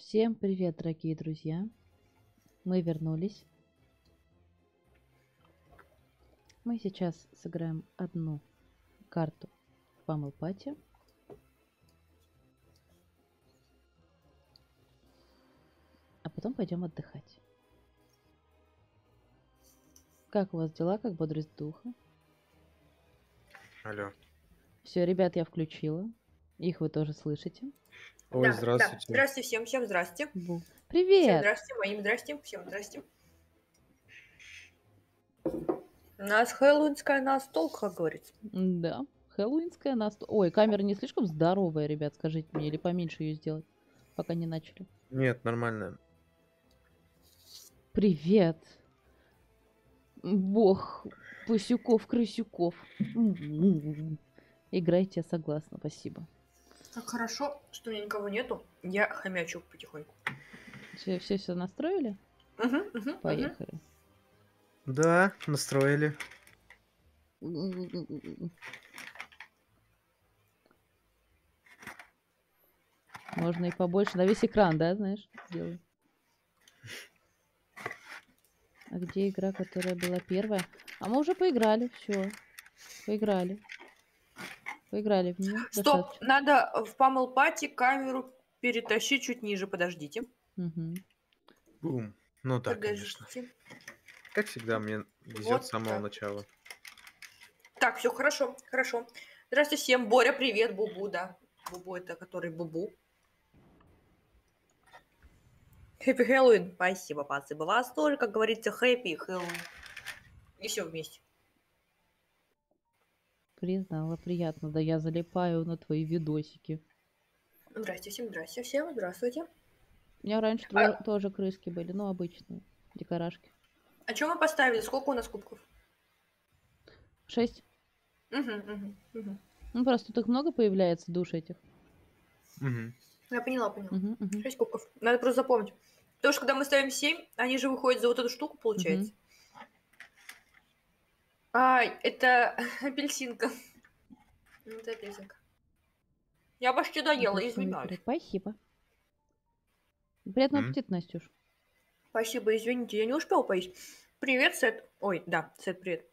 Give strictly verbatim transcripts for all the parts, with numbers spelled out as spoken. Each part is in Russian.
Всем привет, дорогие друзья! Мы вернулись. Мы сейчас сыграем одну карту в Pummel Party. А потом пойдем отдыхать. Как у вас дела? Как бодрость духа? Алло. Все, ребят, я включила. Их вы тоже слышите. Ой, Да, здравствуйте. Да. Здрасте всем, всем здрасте. Бу. Всем Привет! здрасте, моим здрасте, всем здрасте. У нас хэллоуинская настолка, как говорится. Да, хэллоуинская настолка. Ой, камера не слишком здоровая, ребят, скажите мне, или поменьше ее сделать, пока не начали. Нет, нормально. Привет, бог Пасюков-Крысюков. Играйте, я согласна, спасибо. Как хорошо, что у меня никого нету. Я хомячу потихоньку. Все, все, все настроили? Угу, угу, Поехали. Да, настроили. Можно и побольше. На весь экран, да, знаешь, сделаю. А где игра, которая была первая? А мы уже поиграли, все. Поиграли. Поиграли в нее. Стоп, Достаточно. надо в Pummel Party камеру перетащить чуть ниже, подождите. Угу. Бум. Ну да, Подождите. конечно. Как всегда, мне везет Вот с самого так. начала. Так, все хорошо, хорошо. Здравствуйте всем. Боря, привет, Бубу, да. Бубу это который Бубу. Хэппи Хэллоуин. Спасибо, спасибо. Вас тоже, как говорится, хэппи Хэллоуин. И все вместе. Признала, приятно. Да я залипаю на твои видосики. Здрасте всем, здрасте всем, здравствуйте. У меня раньше А- тво- тоже крыски были, но обычные. Дикарашки. А что мы поставили? Сколько у нас кубков? Шесть. Угу, угу, угу. Ну, просто тут их много появляется, душ этих. Угу. Я поняла, поняла. Угу, угу. Шесть кубков. Надо просто запомнить. Потому что когда мы ставим семь, они же выходят за вот эту штуку, получается. Ай, это апельсинка. Это апельсинка. Я почти доела, извиняюсь. Спасибо. Приятного М. аппетита, Настюш. Спасибо, извините, я не успела поесть. Привет, Сет. Ой, да, Сет, привет.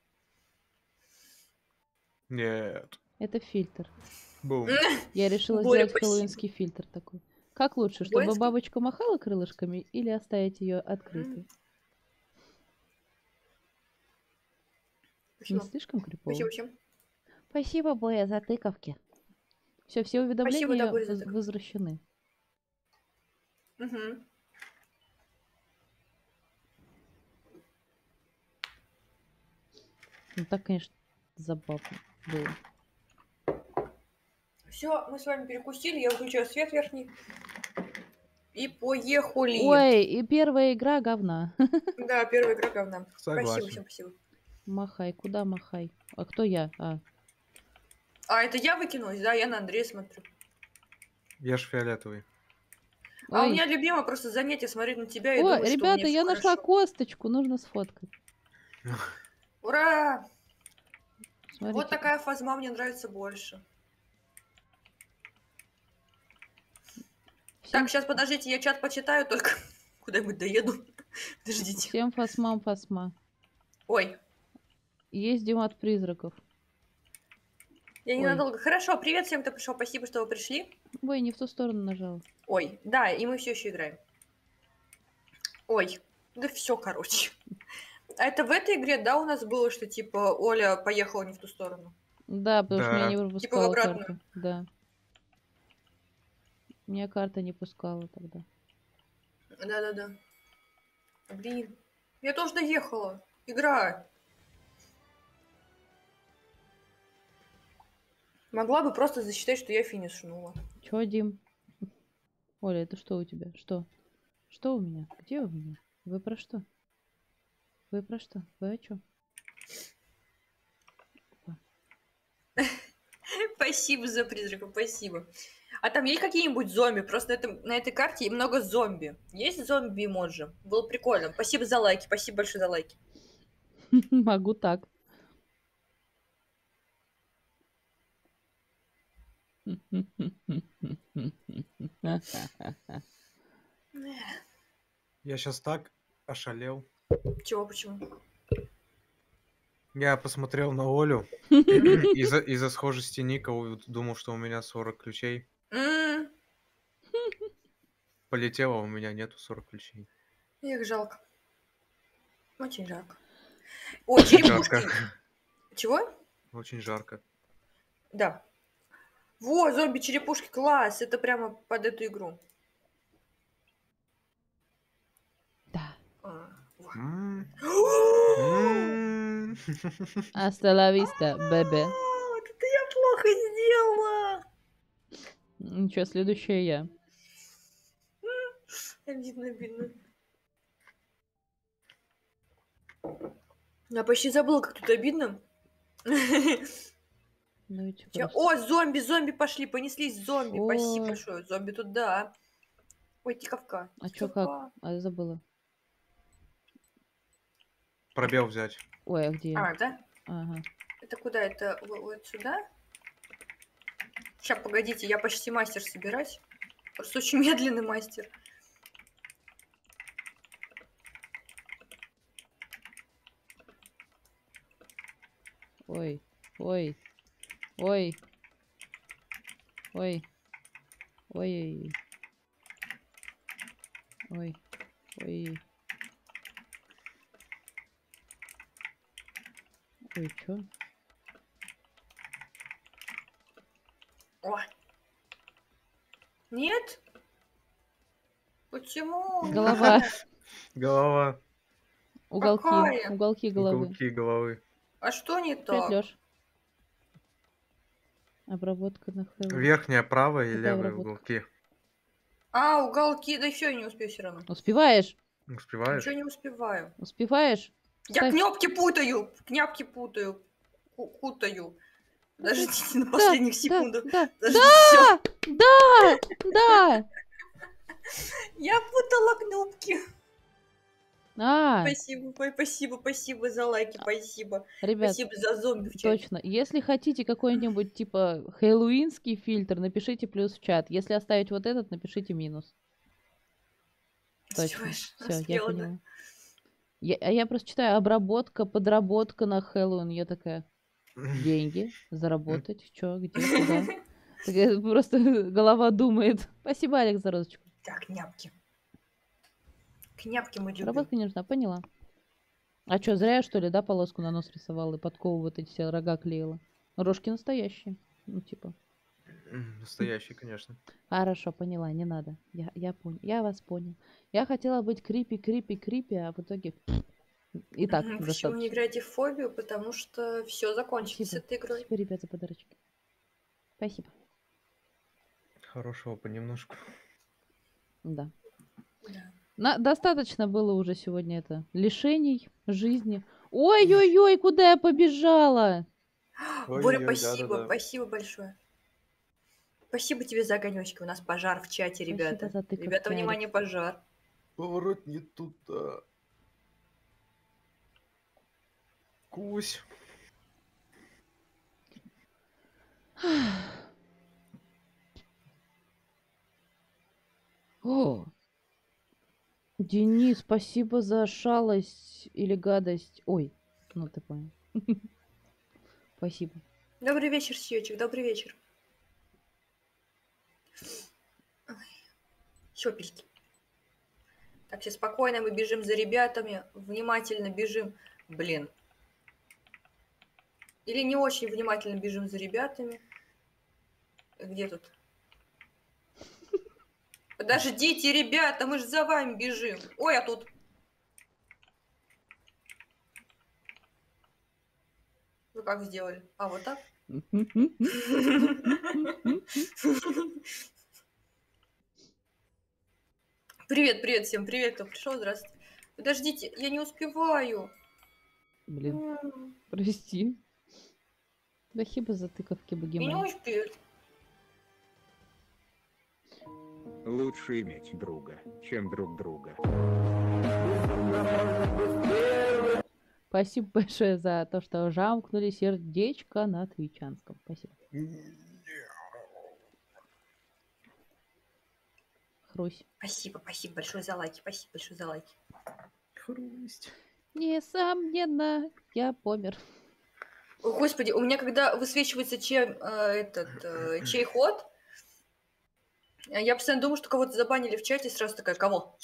Нет. Это фильтр. Бум. Я решила Боря, сделать спасибо. хэллоуинский фильтр такой. Как лучше, чтобы Воинский? бабочка махала крылышками или оставить ее открытой? М. Не Спасибо. слишком крипово? Спасибо всем. Спасибо, Боя, за тыковки. Все, все Спасибо, уведомления да, Боря, за воз- тыковки. возвращены. Угу. Ну так, конечно, забавно было. Все, мы с вами перекусили, я выключаю свет верхний. И поехали. Ой, и первая игра говна. Да, первая игра говна. Спасибо Согласен. всем, спасибо. Махай, куда махай? А кто я? А, А, это я выкинулась, да? Я на Андрея смотрю. Я ж фиолетовый. А у Ой. меня любимое просто занятие смотреть на тебя и О, думать, что у ребята, меня всё я нашла хорошо. косточку, нужно сфоткать. Ура! Смотрите. Вот такая фазма мне нравится больше. Всем, Так, сейчас подождите, я чат почитаю, только куда-нибудь доеду. Подождите. всем фасмам фасма. Ой, Ездим от призраков. я Ой. ненадолго. Хорошо, привет всем, кто пришел. Спасибо, что вы пришли. Ой, не в ту сторону нажала. Ой, да, и мы все еще играем. Ой, да все, короче. А это в этой игре, да, у нас было, что типа Оля поехала не в ту сторону? Да, потому что меня Да. не Типа в пропускала обратную. карта. Да. Меня карта не пускала тогда. Да-да-да. Блин, я тоже доехала. Игра. Могла бы просто засчитать, что я финишнула. Чё, Дим? Оля, это что у тебя? Что? Что у меня? Где у меня? Вы про что? Вы про что? Вы о чем? Спасибо за призраков, спасибо. А там есть какие-нибудь зомби? Просто на, этом, на этой карте много зомби. Есть зомби-эмоджи? Было прикольно. Спасибо за лайки, спасибо большое за лайки. Могу так. Я сейчас так ошалел. Чего, почему? Я посмотрел на Олю. Из-за из-за схожести ника у- думал, что у меня сорок ключей. М, Полетело, у меня нету сорок ключей. Их жалко. Очень жарко. О, черепушки. Жарко. Чего? Очень жарко. Да. Во, зомби-черепушки, класс. Это прямо под эту игру. Да. А, во. М, А, м. Hasta la vista, бебе. Вот это я плохо сделала. Ничего, следующая я. Обидно, обидно. Я почти забыла, как тут обидно. Ну ведь Чё? просто. О, зомби, зомби пошли, понеслись зомби. Спасибо Ой. большое. Зомби тут, да. Ой, тиковка. А чё, как? А я забыла. Пробел взять. Ой, а где я? А, да? Ага. Это куда? Это вот, вот сюда? Сейчас, погодите, я почти мастер собирать. Просто очень медленный мастер. Ой, ой, ой, ой, ой, ой, ой, ой, чё? О. Нет? Почему? Голова, Голова. уголки, Какая? уголки головы. Уголки головы. А что не Привет, так? Лёш. Обработка на Хэллоуин. Верхняя правая и Какая левая обработка? уголки. А, уголки, да еще я не успею все равно. Успеваешь? Успеваешь? Ничего не успеваю. Успеваешь? Я Ставь. кнопки путаю, кнопки путаю, ку- кутаю. Подождите на Да, последних да, секундах. да, Подождите, да, да, да. я путала кнопки. А, Спасибо, п- спасибо, спасибо за лайки, спасибо. ребят, Спасибо за зомби в чате. точно. Если хотите какой-нибудь типа хэллоуинский фильтр, напишите плюс в чат. Если оставить вот этот, напишите минус. Точно. Издеваешь? Все, я Успела, да? поняла. Я, а я просто читаю обработка, подработка на Хэллоуин. Я такая, деньги, заработать, чё, где, куда. Такая просто голова думает. Спасибо, Алекс, за розочку. Так, княпки. Княпки мы любим. Работка не нужна, поняла. А чё, зря я, что ли, да, полоску на нос рисовала и подкову вот эти все рога клеила? Рожки настоящие. Ну, типа. М, Настоящий, конечно. Хорошо, поняла, не надо. Я, я понял. Я вас понял. Я хотела быть крипи, крипи, крипи, а в итоге и так Мгм, Почему не достаточно. играете в фобию? Потому что все закончится с Спасибо. этой игрой. Спасибо, ребят, за подарочки. Спасибо. Хорошего понемножку. Да. Да. На, достаточно было уже сегодня это лишений жизни. Ой-ой-ой, куда я побежала? Боря, Ой-ой-ой, спасибо, да-да-да. спасибо большое. Спасибо тебе за огонечки. У нас пожар в чате, Спасибо ребята. за тыковки, Ребята, внимание, Алекс. пожар. Поворот не туда. Кусь. О, Денис, спасибо за шалость или гадость. Ой, ну ты понял. Спасибо. Добрый вечер, Сьёчик, добрый вечер. Чопельки. Так, все спокойно, мы бежим за ребятами. Внимательно бежим. Блин. Или не очень внимательно бежим за ребятами. Где тут? Подождите, ребята, мы же за вами бежим. Ой, а тут... Вы как сделали? А, вот так? Привет, привет всем, привет, кто пришел, здравствуйте. Подождите, я не успеваю. Блин, М, прости. Спасибо за тыковки, Я не богемон. успею. Лучше иметь друга, чем друг друга. Спасибо большое за то, что жамкнули сердечко на твичанском. Спасибо. Хрусь. Спасибо, спасибо большое за лайки, спасибо большое за лайки. Хрусть. Несомненно, я помер. О, Господи, у меня когда высвечивается чей, э, этот, э, чей ход, э, я постоянно думаю, что кого-то забанили в чате, сразу такая, кого?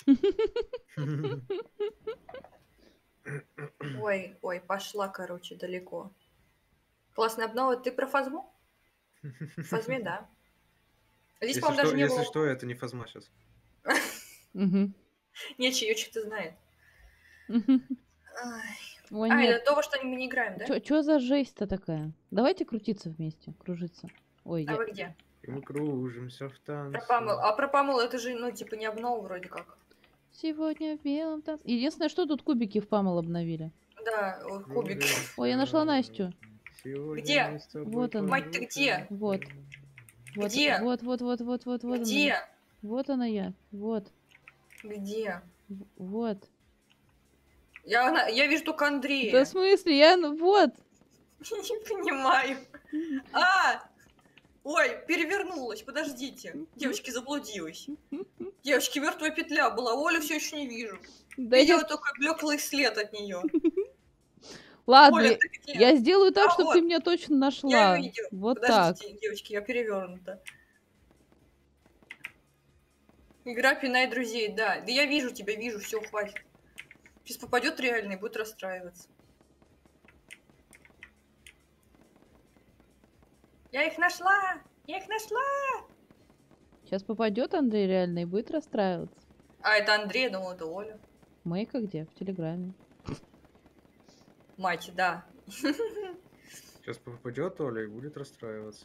Ой, ой, пошла, короче, далеко. Классная обнова. Ты про Фазму? В Фазме, да. Здесь, Если по-моему, что, даже не если было... что, это не Фазма сейчас. Мгм. Не, чаечек-то знает. Мгм. Ай. Ой, А, нет. это то, во что мы не играем, да? Чё, чё за жесть-то такая? Давайте крутиться вместе, кружиться. Ой, А я... вы где? И мы кружимся в Про танце. Памел. А про Памел это же, ну, типа, не обнова вроде как. Сегодня в белом танце. Единственное, что тут кубики в Памел обновили. Да, о, кубик. Ой, я нашла Настю. Сегодня Где? мы с тобой Вот она. Мать, ты где? Вот. Вот, Где? Вот, вот, вот, вот, вот, вот она. Где? Вот она я. Вот. Где? В- Вот. Я, на- я вижу только Да Андрея. в смысле? Я... ну, Вот. Не понимаю. А! Ой, перевернулась, подождите. Девочки, заблудилась. Девочки, мертвая петля была. Олю все еще не вижу. Да я... Видела только блеклый след от нее. Ладно, Оля, я... ты где? я сделаю так, А, чтобы вот. ты меня точно Я нашла. ее видела. Вот так. Подождите, девочки, я перевернута. Игра пинай друзей, да. Да я вижу тебя, вижу, все, хватит. Сейчас попадет реально и будет расстраиваться. Я их нашла! Я их нашла! Сейчас попадет Андрей реально и будет расстраиваться. А, это Андрей, я думала, это Оля. Мейка где? В Телеграме. Мать, да. Сейчас попадет Оля и будет расстраиваться.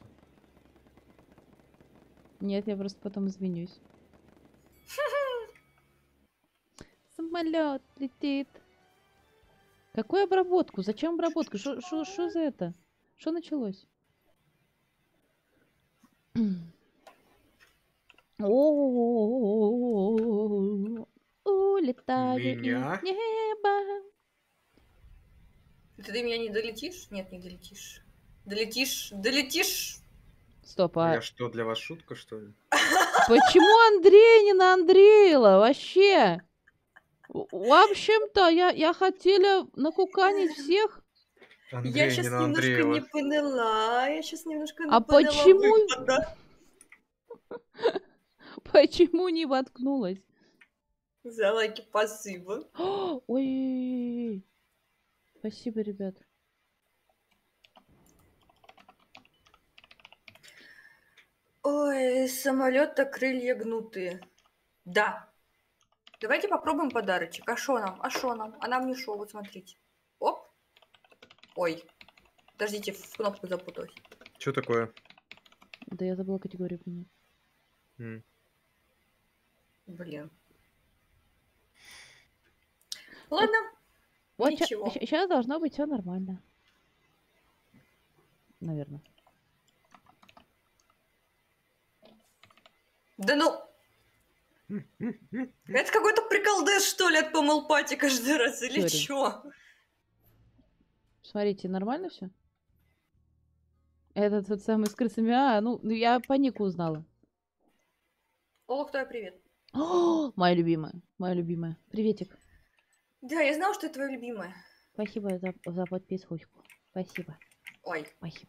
Нет, я просто потом извинюсь. Самолет летит. Какую обработку? Зачем обработка? Что за это? Что началось? О, улетаю Меня? из неба. Ты до меня не долетишь? Нет, не долетишь. Долетишь, долетишь. Стоп, А а я что, для вас шутка, что ли? почему Андрей не на Андреила? Вообще? В в общем-то, я, я хотела накуканить всех. Андрей, Я не сейчас на немножко Андреева. не поняла. Я сейчас немножко не А поняла почему- выпада. Почему не воткнулась? За лайки спасибо. Ой, спасибо, ребят. Ой, самолет-то крылья гнутые. Да. Давайте попробуем подарочек. А шо нам? А шо нам? А нам не шо, вот смотрите. Оп. Ой. Подождите, в кнопку запуталась. Что такое? Да я забыла категорию поменять. М. Блин. Ладно. Вот Ничего. сейчас должно быть все нормально. Наверное. Да ну... Это какой-то приколдес, что ли, от Памелпати каждый раз, или Сори. чё? Смотрите, нормально все? Этот вот самый с крысами. А, ну, ну, я по нику узнала. О, кто я, привет. О, моя любимая. Моя любимая. Приветик. Да, я знала, что это твоя любимая. Спасибо за, за подписочку. Спасибо. Ой, Спасибо.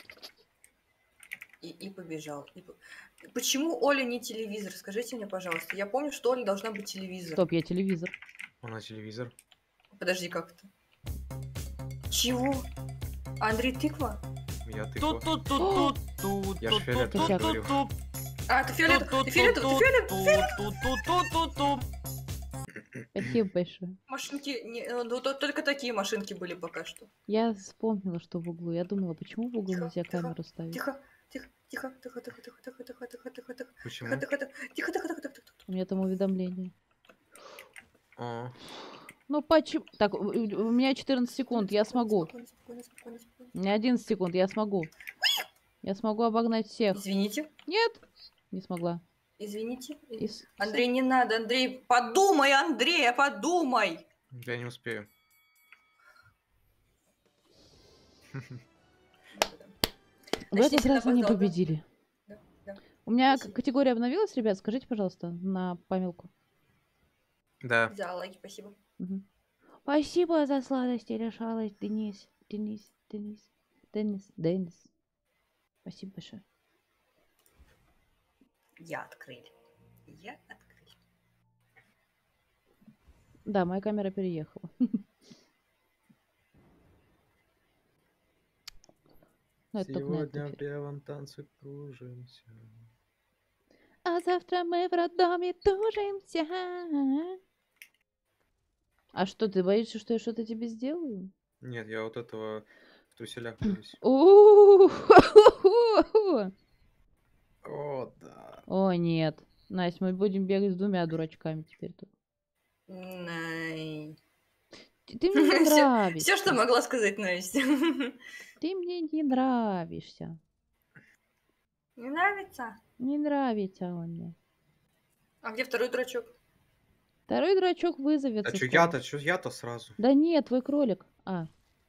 и, и побежал. И по- Почему Оля не телевизор? Скажите мне, пожалуйста. Я помню, что Оля должна быть телевизор. Стоп, я телевизор. Она телевизор. Подожди, как это? Чего? Андрей тыква? Я тыква. Тут-тут-тут-тут-тут. Я ж фиолетовый Косяк. говорю. А, ты фиолетовый, ты фиолетовый, ты фиолетовый. Спасибо большое. Машинки, не, ну, то- только такие машинки были пока что. Я вспомнила, что в углу. Я думала, почему в углу Тихо, нельзя тихо, камеру ставить? Тихо, тихо, тихо, тихо, тихо, тихо, тихо, тихо, тихо, тихо, тихо, Почему? тихо, тихо, тихо, тихо, тихо, тихо, тихо. У меня там уведомление. А, Ну почему? Так, у у меня четырнадцать секунд, я смогу. Спокойно, спокойно, спокойно, спокойно. У меня одиннадцать секунд, я смогу. Я смогу обогнать всех. Извините, Нет, не смогла. извините. И с- Андрей, не надо, Андрей, подумай, Андрей, подумай. я не успею. Вы это Начни сразу не опоздал, да? победили. Да, да. У меня к- Спасибо. категория обновилась, ребят, скажите, пожалуйста, на памятку. Да. За лайки, спасибо. Мгм. Спасибо за сладости или шалость, Денис. Денис, Денис, Денис, Денис. Спасибо большое. Я открыли. Я открыли. Да, моя камера переехала. Ну, это только на этот Сегодня в эфир. белом танце кружимся. А завтра мы в роддоме тужимся. А что, ты боишься, что я что-то тебе сделаю? Нет, я вот этого в труселях боюсь. У-у-у. О, да. О, нет. Настя, мы будем бегать с двумя дурачками теперь тут. Най. Ты ты мне не Все, нравишься. что могла сказать Настя. Ты мне не нравишься. Не нравится? Не нравится он мне. А где второй дурачок? Второй дурачок А вызовется чё скоро. я-то, чё я-то сразу? Да нет, твой кролик. А.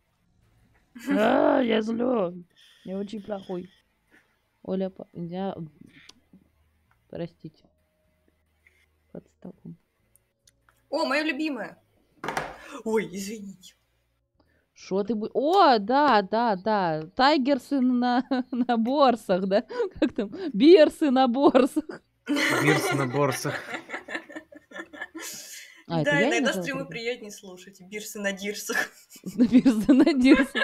А, я злой. Я очень плохой. Оля, по- я... Простите. Под столом. О, мое любимое. Ой, извините. Шо ты бы... О, да, да, да. Тайгерсы на, на борсах, да? Как там? Бирсы на борсах. Бирс на борсах. А, это Да, я не иногда нажала стримы тогда? приятнее слушать. Бирсы на дирсах. Бирсы на дирсах.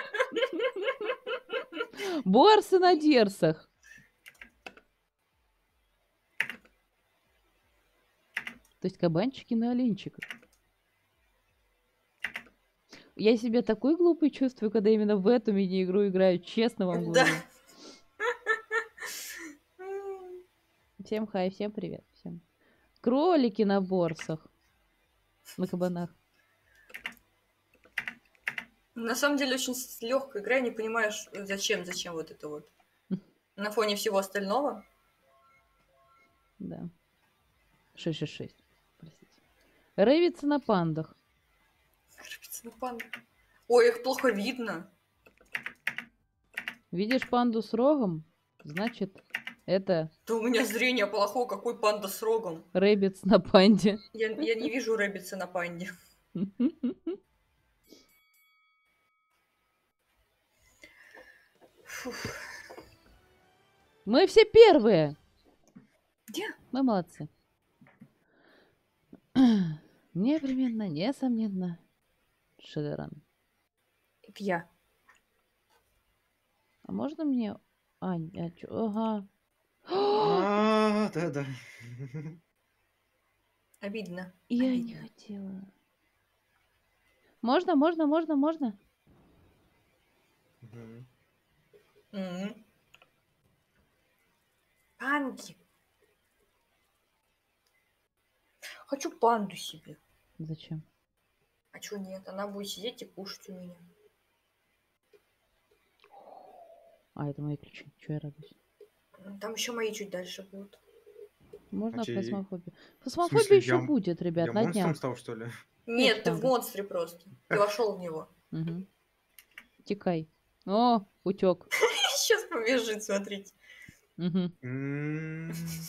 Борсы на дирсах. То есть кабанчики на оленчиках. Я себя такой глупый чувствую, когда именно в эту мини-игру играю, честно вам Да. говорю. Всем хай, всем привет. Всем. Кролики на борсах. На кабанах. На самом деле очень легкая игра, не понимаешь, зачем, зачем вот это вот. На фоне всего остального. Да. шесть шесть шесть. Простите. Ревится на пандах. Рыбица на панду. Ой, их плохо видно. Видишь панду с рогом? Значит, это Да у меня зрение плохое, какой панда с рогом. рэббитс на панде. Я, я не вижу рэббитса на панде. Фух. Мы все первые. Где? Мы молодцы. Непременно, несомненно. Шедеран. Это я. А можно мне... Ань, а чё? Ага. А, да-да. Обидно. Я Обидно. не хотела. Можно, можно, можно, можно? Мгм. Мгм. Панки. Хочу панду себе. Зачем? А чё нет? Она будет сидеть и кушать у меня. А, это мои ключи. Чё я радуюсь? М, Там еще мои чуть дальше будут. Можно А те- фасмофобию? В Фасмофобия смысле, еще я, будет, ребят, я на монстром днях. стал, что ли? Нет, ты в панда. монстре просто. Ты вошел в него. Угу. Текай. О, утек. Сейчас побежит, смотрите. Мгм. М,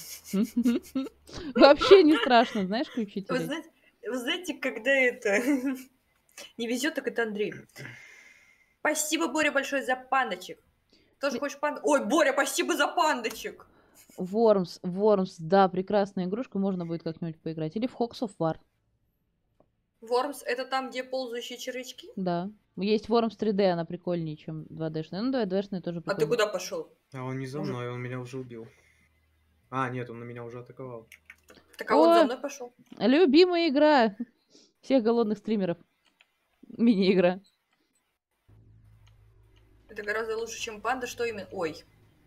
Вообще не страшно, знаешь, ключи Вы терять. знаете, вы знаете, когда это не везет, так это Андрей. Спасибо, Боря, большое за пандочек. Тоже Ты- хочешь панд... Ой, Боря, спасибо за пандочек. Вормс, Вормс, да, прекрасная игрушка, можно будет как-нибудь поиграть. Или в Hawks of War, Вормс, это там, где ползающие червячки? да. Есть Вормс три дэ, она прикольнее, чем два дэ-шная. Ну, два дэ-шная тоже А ты прикольно. куда пошел? А он не за Может- мной, он меня уже убил. А, нет, он на меня уже атаковал. Так а он за О! мной пошел. Любимая игра всех голодных стримеров. Мини-игра. Это гораздо лучше, чем панда. Что именно? Ой.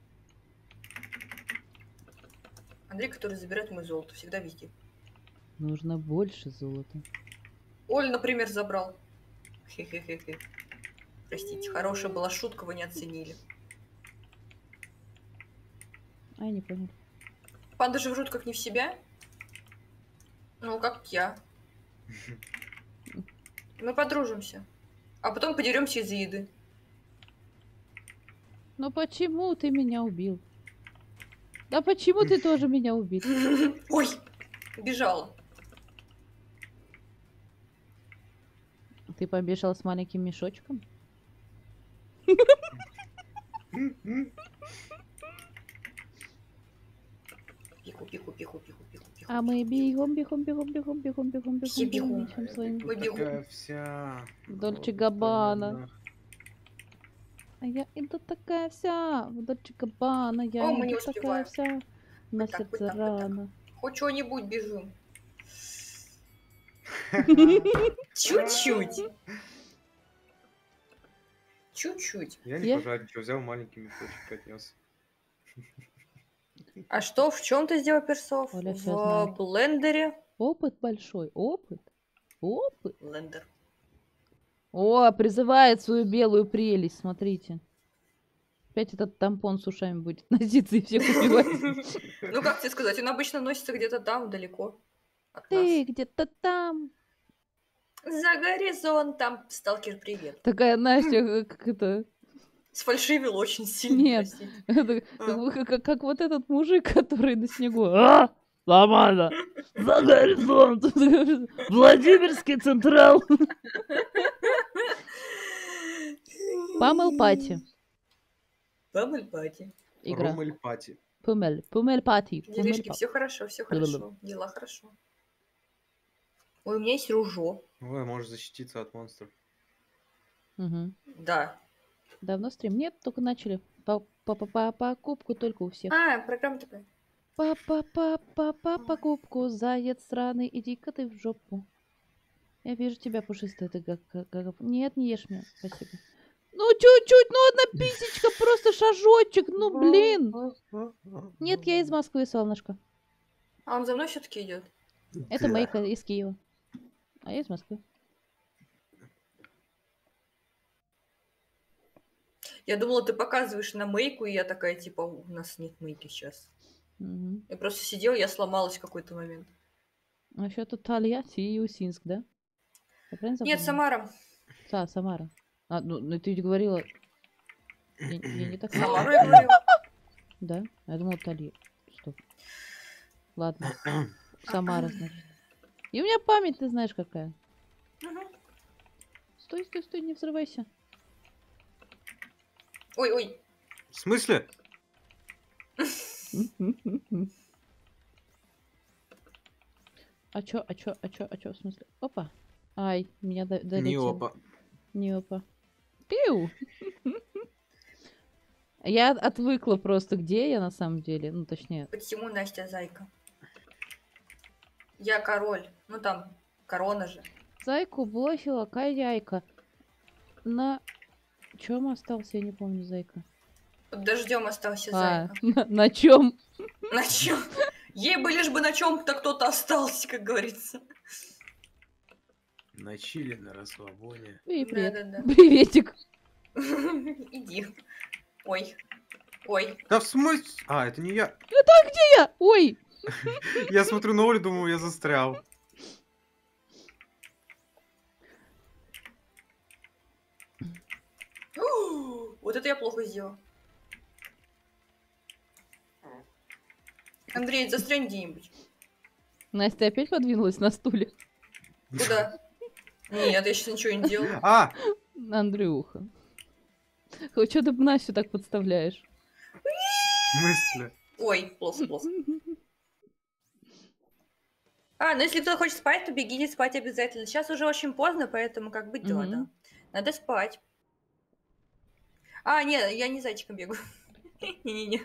Андрей, который забирает мой золото. Всегда везде. Нужно больше золота. Оль, например, забрал. Хе-хе-хе-хе. Простите, хорошая была шутка, вы не оценили. А, я не понял. Панды же врут как не в себя. Ну, как я. Мы подружимся. А потом подеремся из-за еды. Ну почему ты меня убил? Да почему ты тоже меня убил? Ой, бежала. Ты побежал с маленьким мешочком? Пиху, пиху, пиху, пиху, пиху, пиху. А мы бегом, бегом, бегом, бегом, бегом, бегом, Все бегом, бегом. мечем своим. Мы бегом. Такая вся. В Дольче Вот, Габбана. понятно. А я иду такая вся, в Дольче Габбана, я О, мы не иду такая успеваем. вся, на Вот так, вот сердце так, вот так. рана. Хоть что-нибудь бежим. Чуть-чуть. Чуть-чуть. Я не Я- пожадничал, взял маленький мешочек, отнес. А что, в чем ты сделал персов? Оля В всё знает. блендере. Опыт большой, опыт, опыт. Блендер. О, призывает свою белую прелесть, смотрите. Опять этот тампон с ушами будет носиться и всех убивать. Ну, как тебе сказать, он обычно носится где-то там, далеко от Ты нас. где-то там. За горизонтом. Сталкер, привет. Такая Настя, как это... Сфальшивил очень сильно, Нет. простите. это А. как, бы- как- как вот этот мужик, который на снегу. А, нормально. За горизонт. Владимирский Централ. Памел Пати. Бабель пати. Игра. Ромель Пати. Пумель. Пумель Пати. Пумель Делишки, Па- все хорошо, все Blablabla. хорошо. Дела хорошо. Ой, у меня есть ружо. Ой, можешь защититься от монстров. Мгм. Да. Давно стрим? Нет, только начали. По, по, по, по покупку только у всех. А, программа такая. Па па па па па покупку, заяц сраный, иди-ка ты в жопу. Я вижу тебя, пушистая, ты как, как, как- Нет, не ешь меня, спасибо. Ну, чуть-чуть, ну, одна писечка, просто шажочек, ну, блин. Нет, я из Москвы, солнышко. А он за мной все-таки идет. Это Мейка из Киева. А я из Москвы. Я думала, ты показываешь на мейку, и я такая, типа, у нас нет мейки сейчас. Мгм. Я просто сидела, я сломалась в какой-то момент. А еще тут Тольятти и Усинск, да? Я правильно Нет, запомнила? Самара. Да, Самара. А, ну, ну ты ведь говорила... Я, я не так... Самару я говорила. Да? Я думала, Тольятти. Стоп. Ладно. Самара, значит. И у меня память, ты знаешь, какая. Мгм. Стой, стой, стой, не взрывайся. Ой, ой. В смысле? А чё, а чё, а чё, а чё, в смысле? Опа. Ай, меня до- Не долетел. опа. Не опа. Пиу! Я отвыкла просто, где я на самом деле. Ну, точнее, Почему Настя зайка? Я король. Ну там, корона же. зайку блохила каяйка. На чем остался, я не помню, зайка. Под дождем остался А, зайка. на, на чем? На чем? Ей бы лишь бы на чем-то кто-то остался, как говорится. На чили, на расслабоне. Эй, привет. Да-да-да. Приветик. Иди. Ой. Ой. Да в смысле? А, это не я. Я, ой, Я смотрю на Олю, думаю, я застрял. Вот это я плохо сделал. Андрей, застрянь где-нибудь. Настя опять подвинулась на стуле. Куда? Нет, я сейчас ничего не делаю. А, Андрюха. Хоть что ты Настю так подставляешь? в смысле? Ой, плохо, плохо. А, ну если кто хочет спать, то бегите спать обязательно. Сейчас уже очень поздно, поэтому как быть дела, Мгм. да. Надо спать. А, нет, я не зайчиком бегаю. Не-не-не.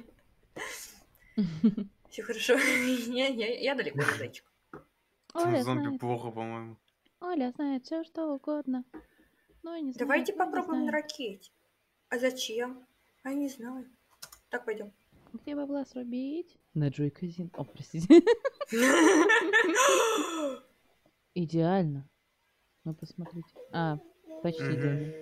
Все хорошо. Я, я, я далеко не зайчик. Оля Зомби знает, плохо, по-моему. Оля знает все, что угодно. Но не знает, Давайте но не попробуем на знает. ракете. А зачем? А не знаю. Так, пойдем. Где бабла срубить? На Джой Казин. О, простите. Идеально. Ну, посмотрите. А, почти Мгм. идеально.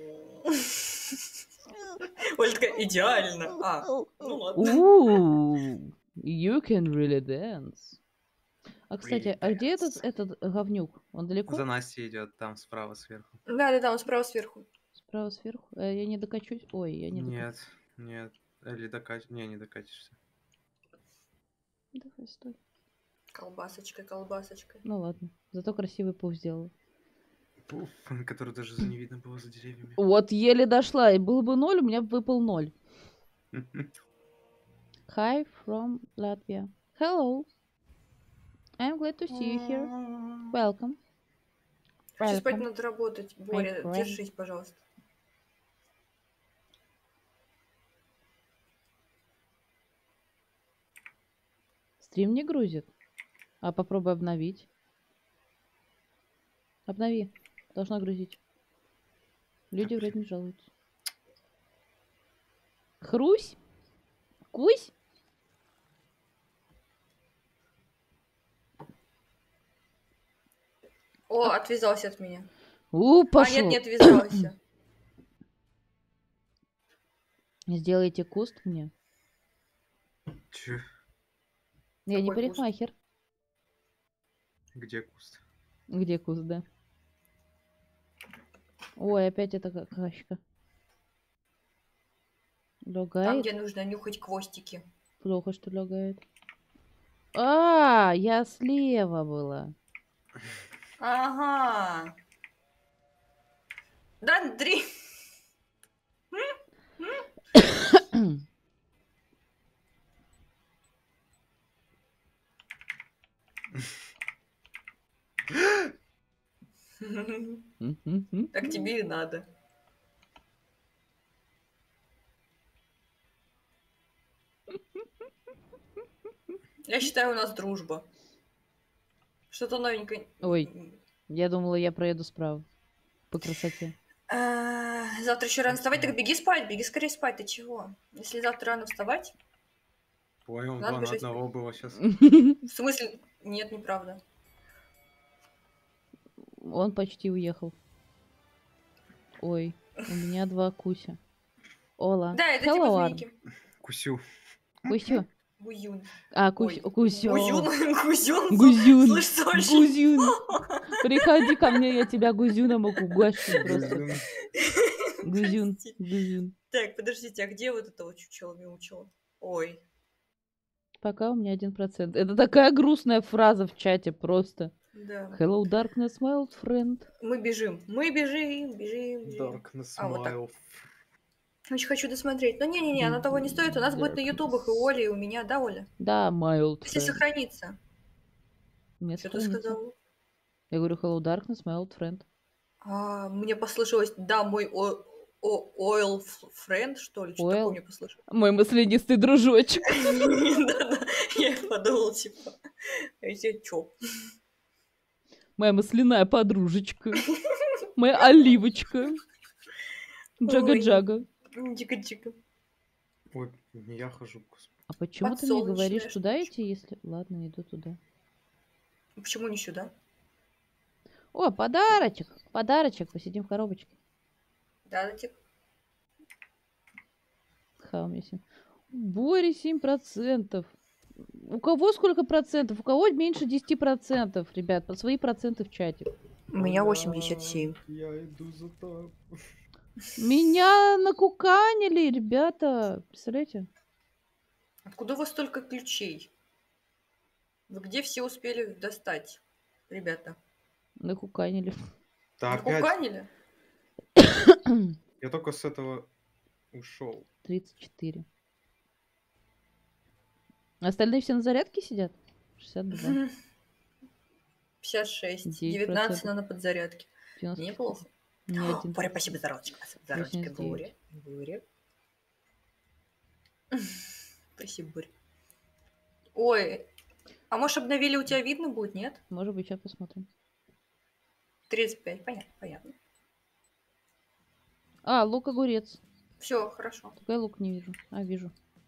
Оля такая, идеально. А, ну ладно. Ooh, you can really dance. А, кстати, Really а где этот, dance. этот говнюк? Он далеко? За Настей идет, там справа сверху. Да-да-да, он справа сверху. Справа сверху? Э, я не докачусь. Ой, я не докачусь. Нет, нет. Или докатишь. Не, не докатишься. Давай, стой. Колбасочкой, колбасочкой. Ну ладно. Зато красивый пух сделала. Пуф, который даже за- не видно было за деревьями. Вот еле дошла. И был бы ноль, у меня бы выпал ноль. Hi from Latvia. Hello. I'm glad to see you here. Welcome. Хочу спать, Welcome. надо работать. Боря, friend. держись, пожалуйста. Стрим не грузит. А попробуй обновить. Обнови. Должна грузить. Люди вроде не жалуются. Хрусь? Кусь? О, отвязался от меня. У, А, пошел. нет, не отвязался. Сделайте куст мне. Че? Я не Какой куст? парикмахер. Где куст? Где куст, да? Ой, опять эта какашка. Там, Лагает? где нужно нюхать хвостики. Плохо, что лагает. А, я слева была. Ага. Да, Андрей. Так тебе и надо. Я считаю, у нас дружба. Что-то новенькое. Ой. Я думала, я проеду справа. По красоте. А, Завтра еще рано вставать, так беги спать, беги скорее спать, ты чего? Если завтра рано вставать, Понял, Надо два на бежать одного было сейчас. в смысле, нет, неправда. Он почти уехал. Ой, у меня два куся. Ола. Да, это типа Hello, Arn. змейки. Кусю. Кусю. Гуюн. А, кусь... Ой. кусю. Гузюн, гузюн. Гузюн. Слышь, слышь. Гузюн. Приходи ко мне, я тебя гузюном угощу просто. Гузюн. Прости. Гузюн. Так, подождите, а где вот это вот чучело мяучело? Ой. Пока у меня один процент. Это такая грустная фраза в чате просто. Да. Hello, darkness, my old friend. Мы бежим. Мы бежим, бежим, бежим. Darkness А, вот так. Smile. Очень хочу досмотреть. Но не-не-не, оно того не стоит. У нас будет на ютубах и у Оли, и у меня, да, Оля? Да, my old Если friend. сохранится. Нет, Что ты сохранится. сказала? Я говорю, hello, darkness, my old friend. А, мне послышалось, да, мой о- о- oil f- friend, что ли? Что Oil? такое мне послышалось? Мой маслянистый дружочек. Да-да, я подумала, типа, эти чё? Моя масляная подружечка. Моя оливочка. Джага-джага. Чика-чика. Ой, не я хожу. господи. А почему ты мне говоришь Подсолнечная туда штучка. идти, если... Ладно, иду туда. Почему не сюда? О, подарочек. Подарочек. Посидим в коробочке. Да, да, типа. Ха, у меня семь. Боря семь процентов. У кого сколько процентов? У кого меньше десяти процентов, ребят? По свои проценты в чате. У меня восемьдесят семь. Я иду за тобой. Меня накуканили, ребята. Представляете? Откуда у вас столько ключей? Вы где все успели достать, ребята? Накуканили. Да опять, Накуканили? я только с этого ушел. тридцать четыре. Остальные все на зарядке сидят? шестьдесят два. пятьдесят шесть. девять девятнадцать процентов. на подзарядке. девяносто четыре. Неплохо. Ни один. Боря, спасибо за ручку. За ручку, восемьдесят девять. Боря. Боря. Спасибо, Боря. Ой, а может обновили, у тебя видно будет, нет? Может быть, сейчас посмотрим. тридцать пять, понятно, понятно. А, лук огурец. Все, хорошо. Только я лук не вижу. А, вижу.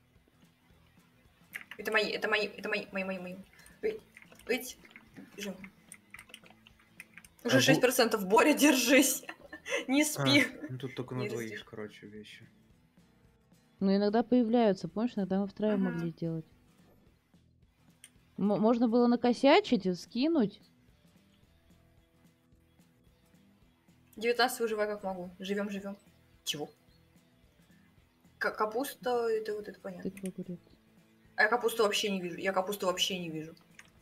Это мои, это мои, это мои, мои, мои, мои. Эй, эй, бежим. Уже А шесть бу- процентов. Боря, держись. Не А, спи. ну тут только на Не двоих, раздев- короче, вещи. Ну, иногда появляются, помнишь, иногда мы втроем Ага. могли сделать. М- можно было накосячить и скинуть. девятнадцать выживай как могу. Живем, живем. Чего? К- капуста, это вот это понятно. Тыква огурец. А я капусту вообще не вижу. Я капусту вообще не вижу.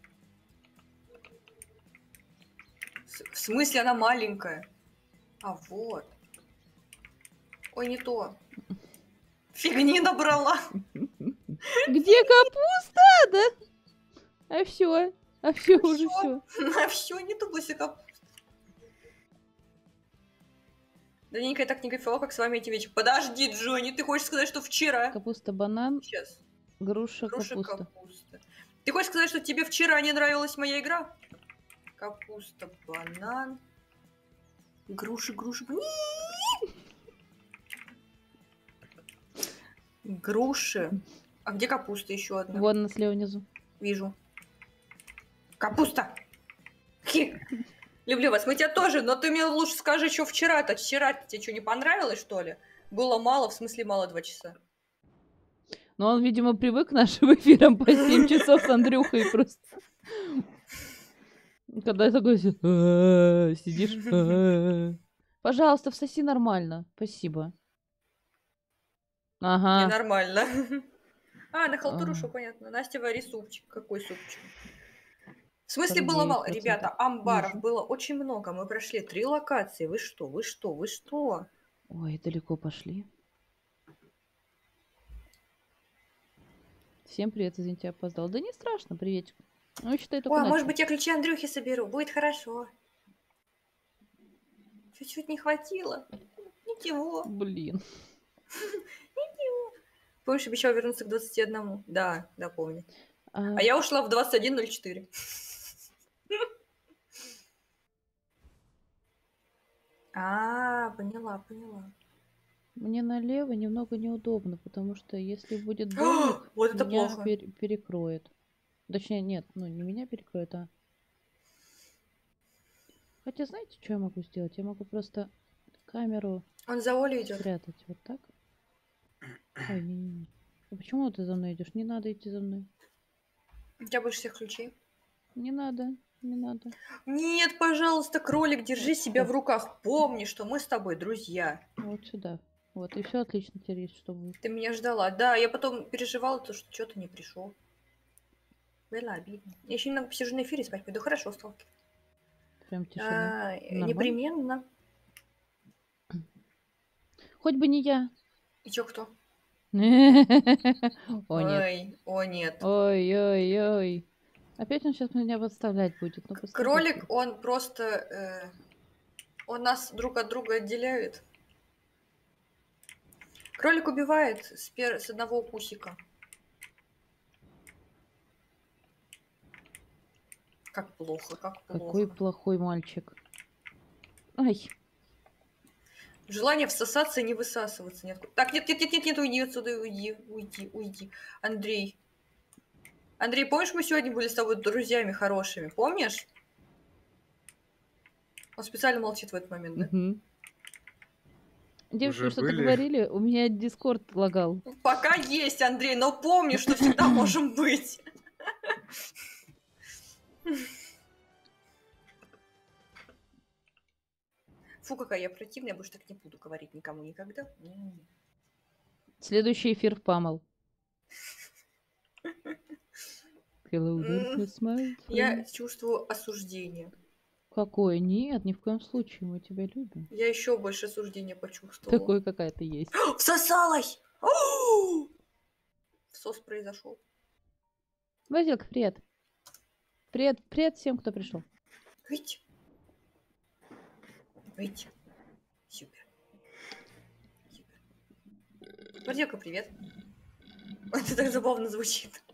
С- В смысле она маленькая? А вот. Ой, не то. Фигни набрала. Где капуста, да? А все, а все уже все. А все, не то после капусты. Даненька, я так не кайфовала, как с вами этим вечером. Подожди, Джонни, ты хочешь сказать, что вчера... Капуста, банан, Сейчас. груша, Груша, капуста. капуста. Ты хочешь сказать, что тебе вчера не нравилась моя игра? Капуста, банан. Груши, груши. Груши. А где капуста еще одна? Вон она слева внизу. Вижу. Капуста! Хи. Люблю вас. Мы тебя тоже, но ты мне лучше скажи, что вчера-то. Вчера тебе что, не понравилось, что ли? Было мало, в смысле мало два часа. Но он, видимо, привык к нашим эфирам по семь часов с Андрюхой просто. Когда такой си- «А, сидишь. а». Пожалуйста, всоси нормально. Спасибо. Ага. Ненормально. А, на халтуру, А. что понятно. Настя, вари супчик. Какой супчик? В смысле Там было мало? девять Ребята, процентов. амбаров Вижу. было очень много. Мы прошли три локации. Вы что, вы что, вы что? Ой, далеко пошли. Всем привет, извините, опоздал. Да не страшно, приветик. Ну, считай, только Ой, а может начали. быть, я ключи Андрюхи соберу. Будет хорошо. Чуть-чуть не хватило. Ничего. Блин. Помнишь, обещал вернуться к двадцати одному? Да, да, помню. А, А я ушла в двадцать один ноль четыре. А, поняла, поняла. Мне налево немного неудобно, потому что если будет домик, Вот это меня плохо. пер- перекроет. Точнее, нет, ну не меня перекроет, а... Хотя, знаете, что я могу сделать? Я могу просто камеру Он за Олей идет. спрятать вот так. Ой, не-не-не. А почему ты за мной идешь? Не надо идти за мной. У тебя больше всех ключей. Не надо, не надо. Нет, пожалуйста, кролик, держи себя в руках. Помни, что мы с тобой друзья. Вот сюда. Вот, и все отлично теперь есть, что будет. Ты меня ждала. Да, я потом переживала, то, что что-то не пришел. Было обидно. Я еще немного посижу на эфире, спать пойду. Хорошо, сталкер. Прям тишина. А, Нормально? непременно. Хоть бы не я. И чё, кто? О, нет. Ой, о, нет. Ой-ой-ой. Опять он сейчас меня подставлять будет. Ну, подставляй. Кролик, он просто... э, он нас друг от друга отделяет. Кролик убивает с, пер- с одного укусика. Как плохо, как плохо. Какой плохой мальчик. Ай. Желание всосаться и не высасываться. Нет. Так, нет, нет, нет, нет, нет, уйди отсюда, уйди, уйди, уйди. Андрей. Андрей, помнишь, мы сегодня были с тобой друзьями хорошими? Помнишь? Он специально молчит в этот момент, да? Мгм. Девушки, Уже что-то были? говорили? У меня Дискорд лагал. Пока есть, Андрей, но помни, что всегда можем быть. Фу, какая я противная, я больше так не буду говорить никому никогда. М. Следующий эфир в Памел. Hello, М, darkness, my Я friend. чувствую осуждение. Какое? Нет, ни в коем случае, мы тебя любим. Я еще больше осуждения почувствовала. Такой, какая ты есть. Всосалась! Оу! Всос произошел. Базилка, привет. Привет, привет всем, кто пришел. Выйти. Выйти. Супер. Супер. Бардека, привет. Это так забавно звучит.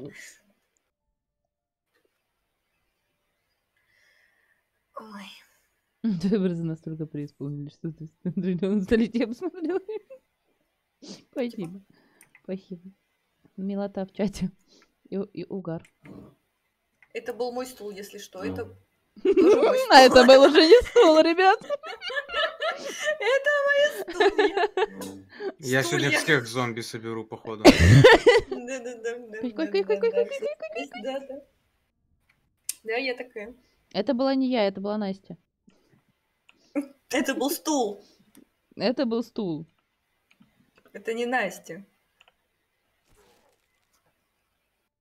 Ой. Твои образы настолько преисполнились, что ты на столетие посмотрел. Спасибо. Спасибо. Милота в чате. И, и угар. Это был мой стул, если что. Это тоже мой стул. А это был уже не стол, ребят. Это мои стулья. Я сегодня Стулья. всех зомби соберу, походу. Да-да-да. Ой, ой, ой, ой, ой, ой, Да-да. Да, я такая. Это была не я, это была Настя. Это был стул. Это был стул. Это не Настя.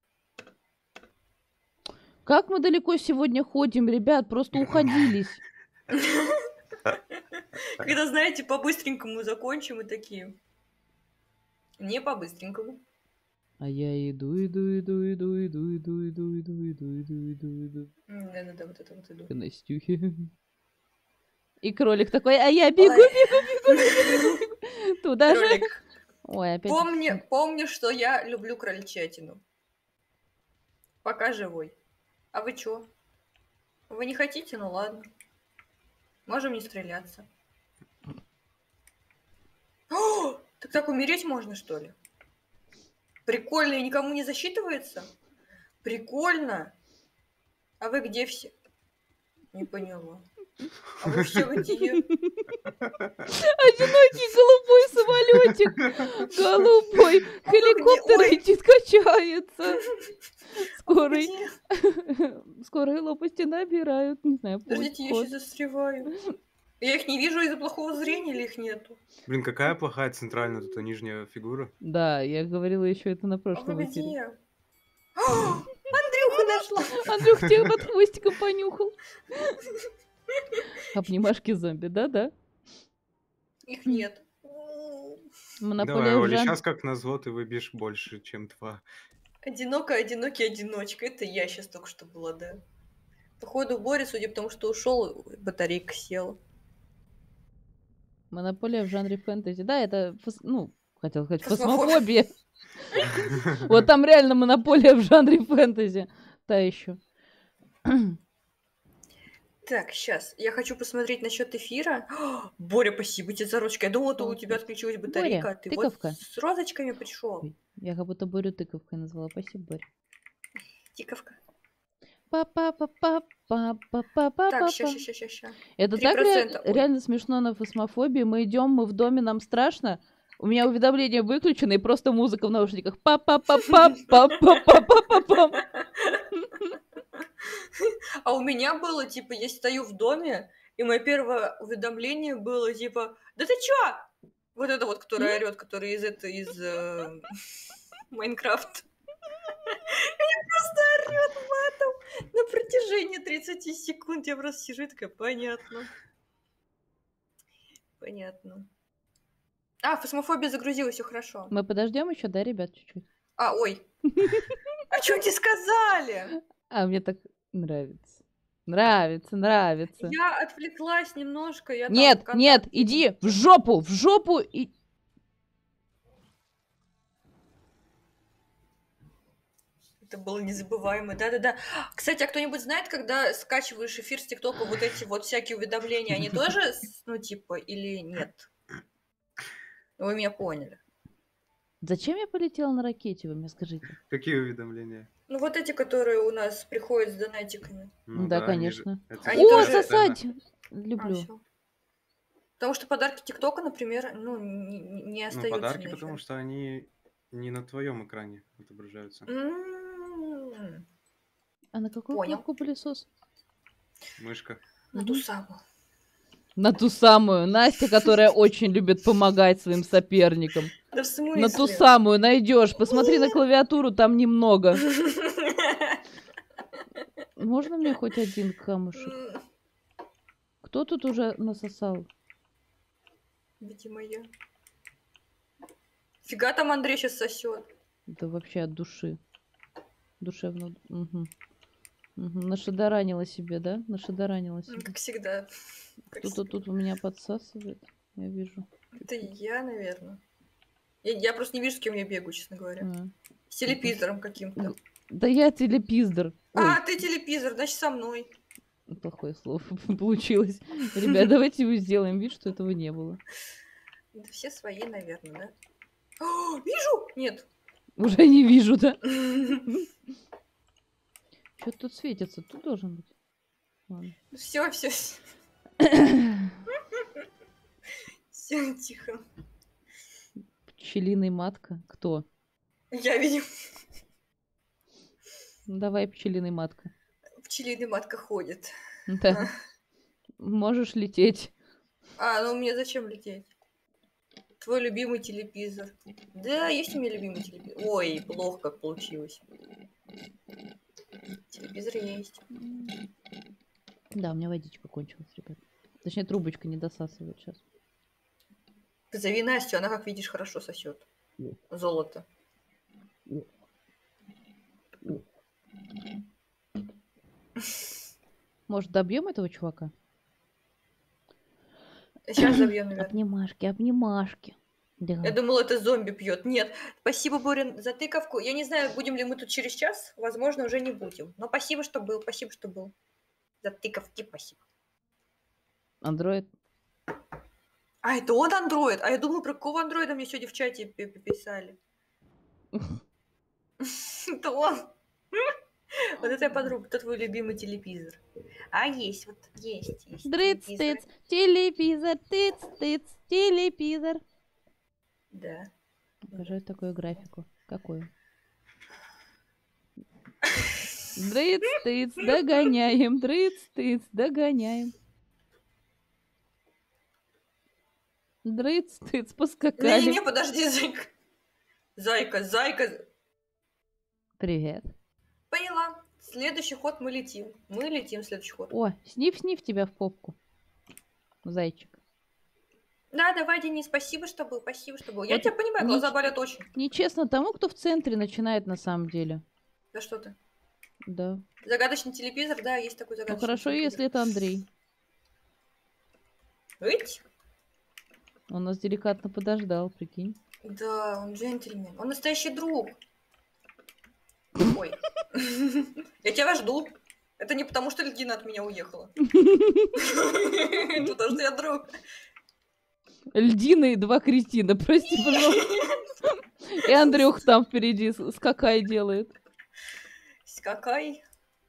Как мы далеко сегодня ходим, ребят, просто уходились. Когда, знаете, по-быстренькому закончим и такие. Не по-быстренькому. А я иду, иду, иду, иду, иду, иду, иду, иду, иду, иду, иду, иду. Да-да-да, вот это вот иду. К Настюхе. И кролик такой, а я бегу, Ой. бегу, бегу, бегу, бегу. Туда же. Кролик, Ой, опять. помни, помни, что я люблю крольчатину. Пока живой. А вы чё? Вы не хотите? Ну ладно. Можем не стреляться. О, так так умереть можно, что ли? Прикольно, и никому не засчитывается? Прикольно. А вы где все? Не поняла. А вы все где? Одинокий голубой самолетик. Голубой. Хеликоптер Ой. летит, качается. Скорый. Где? Скорые лопасти набирают. Не знаю, Подождите, я код. сейчас застреваю. Я их не вижу из-за плохого зрения или их нету? Блин, какая плохая центральная тут нижняя фигура. Да, я говорила еще это на А вы прошлом эфире. где? О, Андрюху нашла! Андрюх тебя под хвостиком понюхал. Обнимашки зомби, да-да. Их нет. Монополия Давай, в Оля, жан- сейчас как назло ты выбьешь больше, чем два. Одинокая, одинокий одиночка. Это я сейчас только что была, да. Походу, Боря, судя по тому, что ушел, батарейка села. Монополия в жанре фэнтези. Да, это, фос- ну, хотел сказать, Фосмофобия. фосмофобия. Вот там реально монополия в жанре фэнтези. Та еще. Так, сейчас. Я хочу посмотреть насчет эфира. О, Боря, спасибо тебе за ручкой. Я думала, то у тебя отключилась батарейка, Боря, а ты тыковка. вот с розочками пришел. Ой, я как будто Борю тыковкой назвала. Спасибо, Боря. Тиковка. па па па па па па па па Так, па ща, ща, ща, ща, ща. Это три так ре- процента. Ой. реально смешно на фосмофобии. Мы идем, мы в доме, нам страшно. У меня уведомления выключены, и просто музыка в наушниках. па па па па па па па па па А у меня было, типа, я стою в доме, и мое первое уведомление было, типа, да ты чё? Вот это вот, которая орет, который из это, из э, Майнкрафта. Меня просто орет матом на протяжении тридцати секунд. Я просто сижу и такая, понятно. Понятно. А, фосмофобия загрузилась, все хорошо. Мы подождем еще, да, ребят, чуть-чуть? А, ой. А что тебе сказали? А, мне так нравится. Нравится, нравится. Я отвлеклась немножко. Я там Нет, контакт нет, не иди в жопу, в жопу и... Это было незабываемо, да-да-да. Кстати, а кто-нибудь знает, когда скачиваешь эфир с ТикТока, вот эти вот всякие уведомления, они тоже, с- ну, типа, или нет? Вы меня поняли. Зачем я полетела на ракете, вы мне скажите? Какие уведомления? Ну, вот эти, которые у нас приходят с донатиками. Ну Да, они же- конечно. это Они же О, тоже- постоянно. сосать! А, Люблю. всё. Потому что подарки ТикТока, например, ну, не, не Ну, остаются подарки, на потому эфире. что они не на твоем экране отображаются. М, А на какую Понял. кнопку пылесос? Мышка. На ту Мгм. самую. На ту самую. Настя, которая очень любит помогать своим соперникам. Да в смысле? На ту самую найдешь. Посмотри на клавиатуру, там немного. Можно мне хоть один камушек? М, Кто тут уже насосал? Видимо, я. Фига там Андрей сейчас сосет. Это вообще от души. Душевно. Угу. Угу. Нашадаранила себе, да? Нашадаранила себе. Как всегда. Как Кто-то тут у меня подсасывает. Я вижу. Это я, наверное. Я, я просто не вижу, с кем я бегаю, честно говоря. А. С телепизором каким-то. Да я телепиздер. Ой, А, ты телепизор, значит, со мной. плохое слово получилось. Ребят, давайте мы сделаем вид, что этого не было. Да все свои, наверное, да? О, вижу! Нет. Уже не вижу, да? Что тут светится? Тут должен быть. Ладно. Все, все. Все, тихо. Пчелиный матка. Кто? Я, видимо, Ну, давай, пчелиный матка. пчелиный матка ходит. Да. Можешь лететь. А, ну мне зачем лететь? Твой любимый телепизор. Да, есть у меня любимый телепизор. Ой, плохо как получилось. Телевизор есть. Да, у меня водичка кончилась, ребят. Точнее, трубочка не досасывает сейчас. Позови Настю, она, как видишь, хорошо сосет. Золото. Может, добьем этого чувака? Сейчас забьем, наверное. Обнимашки, обнимашки. Да. Я думала, это зомби пьет. Нет. Спасибо, Борин, за тыковку. Я не знаю, будем ли мы тут через час. Возможно, уже не будем. Но спасибо, что был. Спасибо, что был. За тыковки спасибо. Андроид. А, это он андроид? А я думаю, про какого андроида мне сегодня в чате пи- пи- писали. Это он. Вот это я подруга, это твой любимый телевизор. А, есть, вот есть, есть. Дрыц, телевизор. тыц, телевизор, тыц, тыц, телевизор. Да. Покажи такую графику. Какую? Дрыц, тыц, догоняем, дрыц, тыц, догоняем. Дрыц, тыц, поскакали. Не-не-не, подожди, зайка. Зайка, зайка. Привет. Поняла. Следующий ход мы летим. Мы летим в следующий ход. О, сниф-сниф тебя в попку. Зайчик. Да, давай, Денис, спасибо, что был, спасибо, что был. Я Вот тебя понимаю, глаза нич- болят очень. Нечестно тому, кто в центре начинает на самом деле. Да что ты? Да. Загадочный телевизор, да, есть такой Ну загадочный хорошо, телевизор. если это Андрей. Ыть? Он нас деликатно подождал, прикинь. Да, он джентльмен. Он настоящий друг. Ой. Я тебя жду. Это не потому, что Льдина от меня уехала. Потому что я друг. Льдина и два кретина, прости, пожалуйста. И Андрюх там впереди с- скакай делает. Скакай.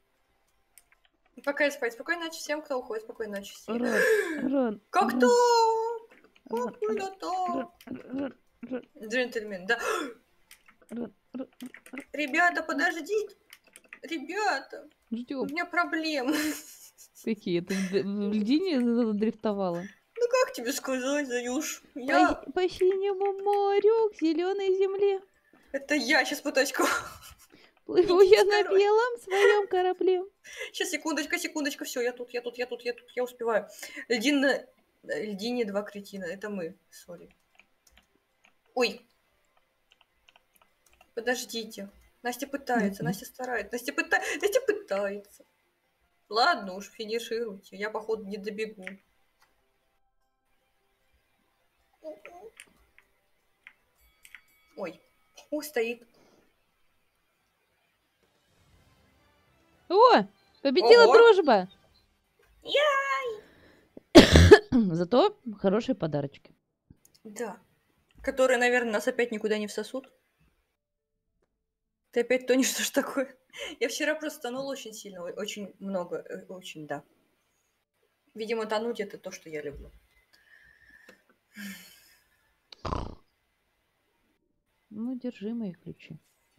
Пока спать. Спокойной ночи всем, кто уходит. Спокойной ночи всем. Рон, Рон, Как Рон, то? Рон, Как то? Рон, Рон, Джентльмен, да. Рон, Рон. Ребята, подождите. Ребята, у Ждем. меня проблемы. Какие? Ты в д- в льдине задрифтовала? Ну как тебе сказать, Заюш? По, Я... по синему морю к зеленой земле Это я сейчас пытаюсь... плыву я на Второй. белом своем корабле. Сейчас, секундочка, секундочка. Все, я тут, я тут, я тут, я тут, я успеваю. Льдина... Льдине два кретина. Это мы. Сори. Ой. Подождите. Настя пытается, Мгм. Настя старается. Настя, пыта... Настя пытается. Ладно уж, финишируйте. Я, походу, не добегу. Ой. О, стоит. О, победила Ого. дружба. Зато хорошие подарочки. Да. Которые, наверное, нас опять никуда не всосут. Ты опять тонешь, что ж такое? Я вчера просто тонула очень сильно, о- очень много, э, очень, да. Видимо, тонуть это то, что я люблю. Ну, держи мои ключи.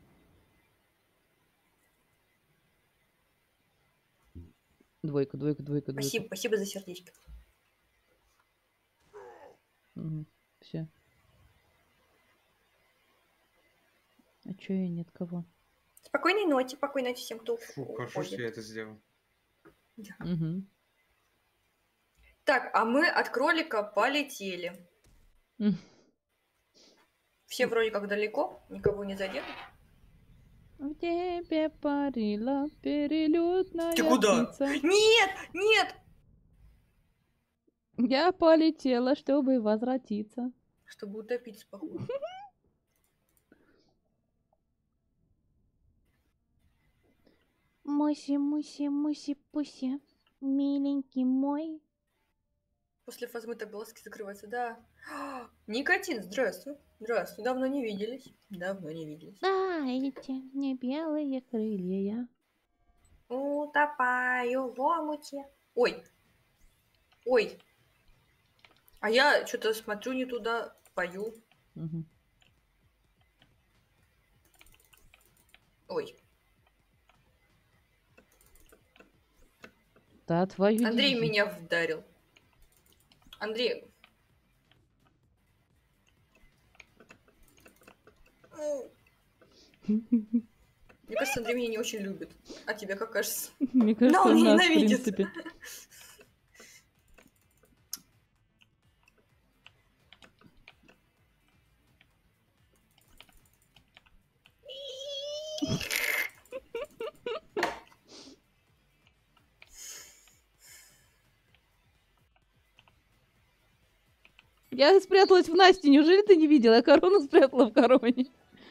Двойка, двойка, двойка, двойка. Спасибо, спасибо за сердечко. Все. А чё я нет кого? Спокойной ночи, спокойной ночи всем, кто Фу, у- хорошо, что уходит. я это сделал. Угу. Так, а мы от кролика полетели. М. Все вроде как далеко, никого не задето. В тебе парила перелетная Ты куда? птица. Нет, нет! Я полетела, чтобы возвратиться. Чтобы утопиться, походу. Муси, муси, муси, пуси, миленький мой. После фазмы так глазки закрываются, да. А, Никотин, здравствуй. Здравствуй, давно не виделись. Давно не виделись. Да, эти не белые крылья. Утопаю в омуте. Ой. Ой. А я что-то смотрю не туда, пою. Мгм. Ой. Да, твою Андрей дивизию. меня вдарил. Андрей. Мне кажется, Андрей меня не очень любит. А тебе как кажется? Мне кажется, он он нас, в ненавидит. принципе. Я спряталась в Насте, неужели ты не видела? Я корону спрятала в короне.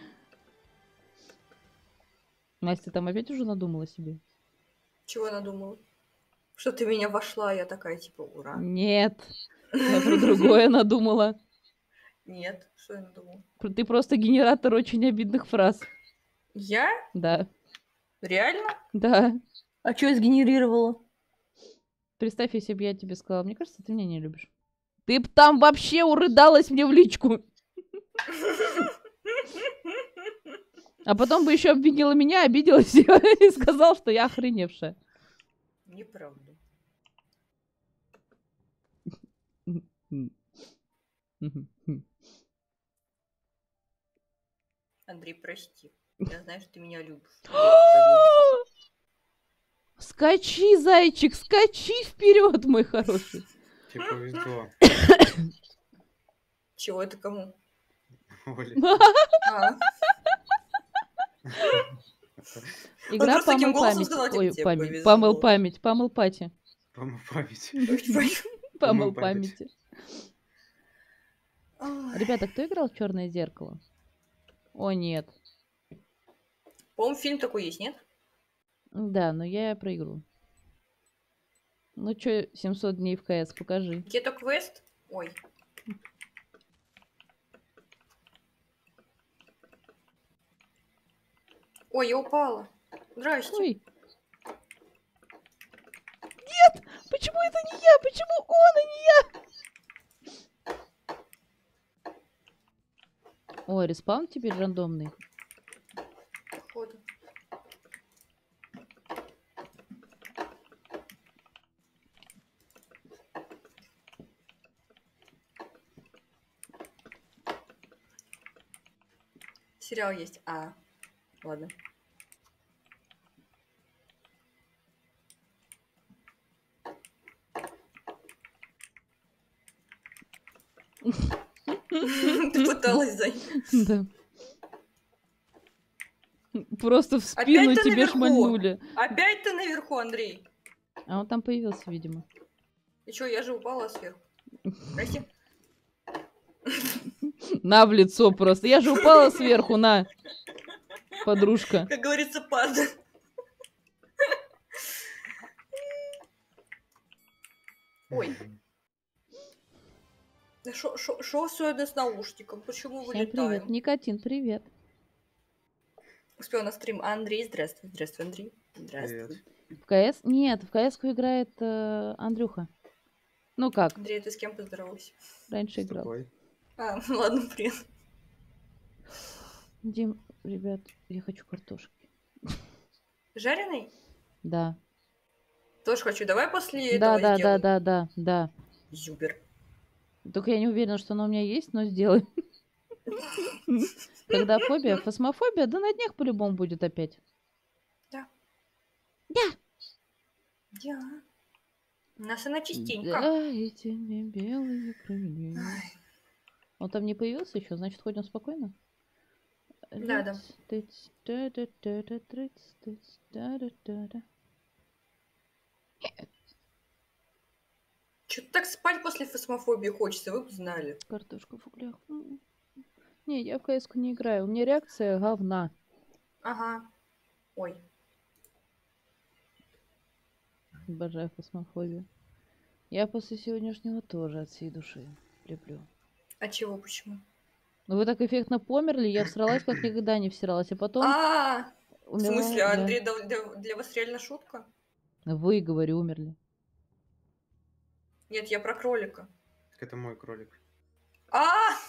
Настя там опять уже надумала себе? Чего надумала? Что ты меня вошла, я такая, типа, ура. Нет, я про другое надумала. Нет, что я надумала? Про- Ты просто генератор очень обидных фраз. Я? Да, Реально? да. А что я сгенерировала? Представь, если бы я тебе сказала, мне кажется, ты меня не любишь. Ты б там вообще урыдалась мне в личку. А потом бы еще обвинила меня, обиделась и сказала, что я охреневшая. Неправда. Андрей, прости. Я знаю, что ты меня любишь. Скачи, зайчик, скачи вперед, мой хороший. Тебе повезло. Чего это кому? Оля. А, Игра просто таким помыл голосом память. сказал, типа, Ой, тебе память. повезло. Помыл память. Помыл пати. Помыл память. Помыл Помыл память. памяти. Ой. Ребята, кто играл в Черное зеркало? О, нет. По-моему, фильм такой есть, нет? Да, но я проиграю. Ну чё, семьсот дней в КС, покажи. Где-то квест? Ой. Ой, я упала. Здрасте. Ой. Нет! Почему это не я? Почему он, а не я? Ой, респаун теперь рандомный. Походу. Сериал есть. А, ладно. Ты пыталась занять. Да. Просто в спину Опять ты тебе наверху? шмальнули. Опять ты наверху, Андрей. А он там появился, видимо. И чё, я же упала сверху. Прости. На в лицо просто. Я же упала сверху, на. Подружка. Как говорится, пад. Ой. Шо сегодня с наушником? Почему Всем привет. вылетаем? Никотин, привет. Успел на стрим. Андрей, здравствуй. Здравствуй, Андрей. Здравствуй. В КС? Нет, в КС играет э, Андрюха. Ну как, Андрей, ты с кем поздоровался? раньше играл. Такой. А, ну ладно, привет. Дим, ребят, я хочу картошки. Жареный? Да. Тоже хочу. Давай после Да, этого да, да, сделаем. да, да, да. Зюбер. Только я не уверена, что она у меня есть, но сделай. Когда фобия, фосмофобия, да на днях по-любому будет опять. Да. Да. Да. У нас она частенько. Дайте мне белые крылья. Ай. Он там не появился еще, значит, ходим спокойно? Да, да. Чё-то так спать после фосмофобии хочется, вы бы знали. Картошка в углях. М. Не, я в КС не играю. У меня реакция говна. Ага. Ой. Обожаю фосмофобию. Я после сегодняшнего тоже от всей души люблю. А чего, почему? Ну вы так эффектно померли, я всралась, как никогда не всиралась. А потом А, в умерла, смысле, а да. Андрей, да- для, для вас реально шутка? Вы, говорю, умерли. Нет, я про кролика. Так это мой кролик. А!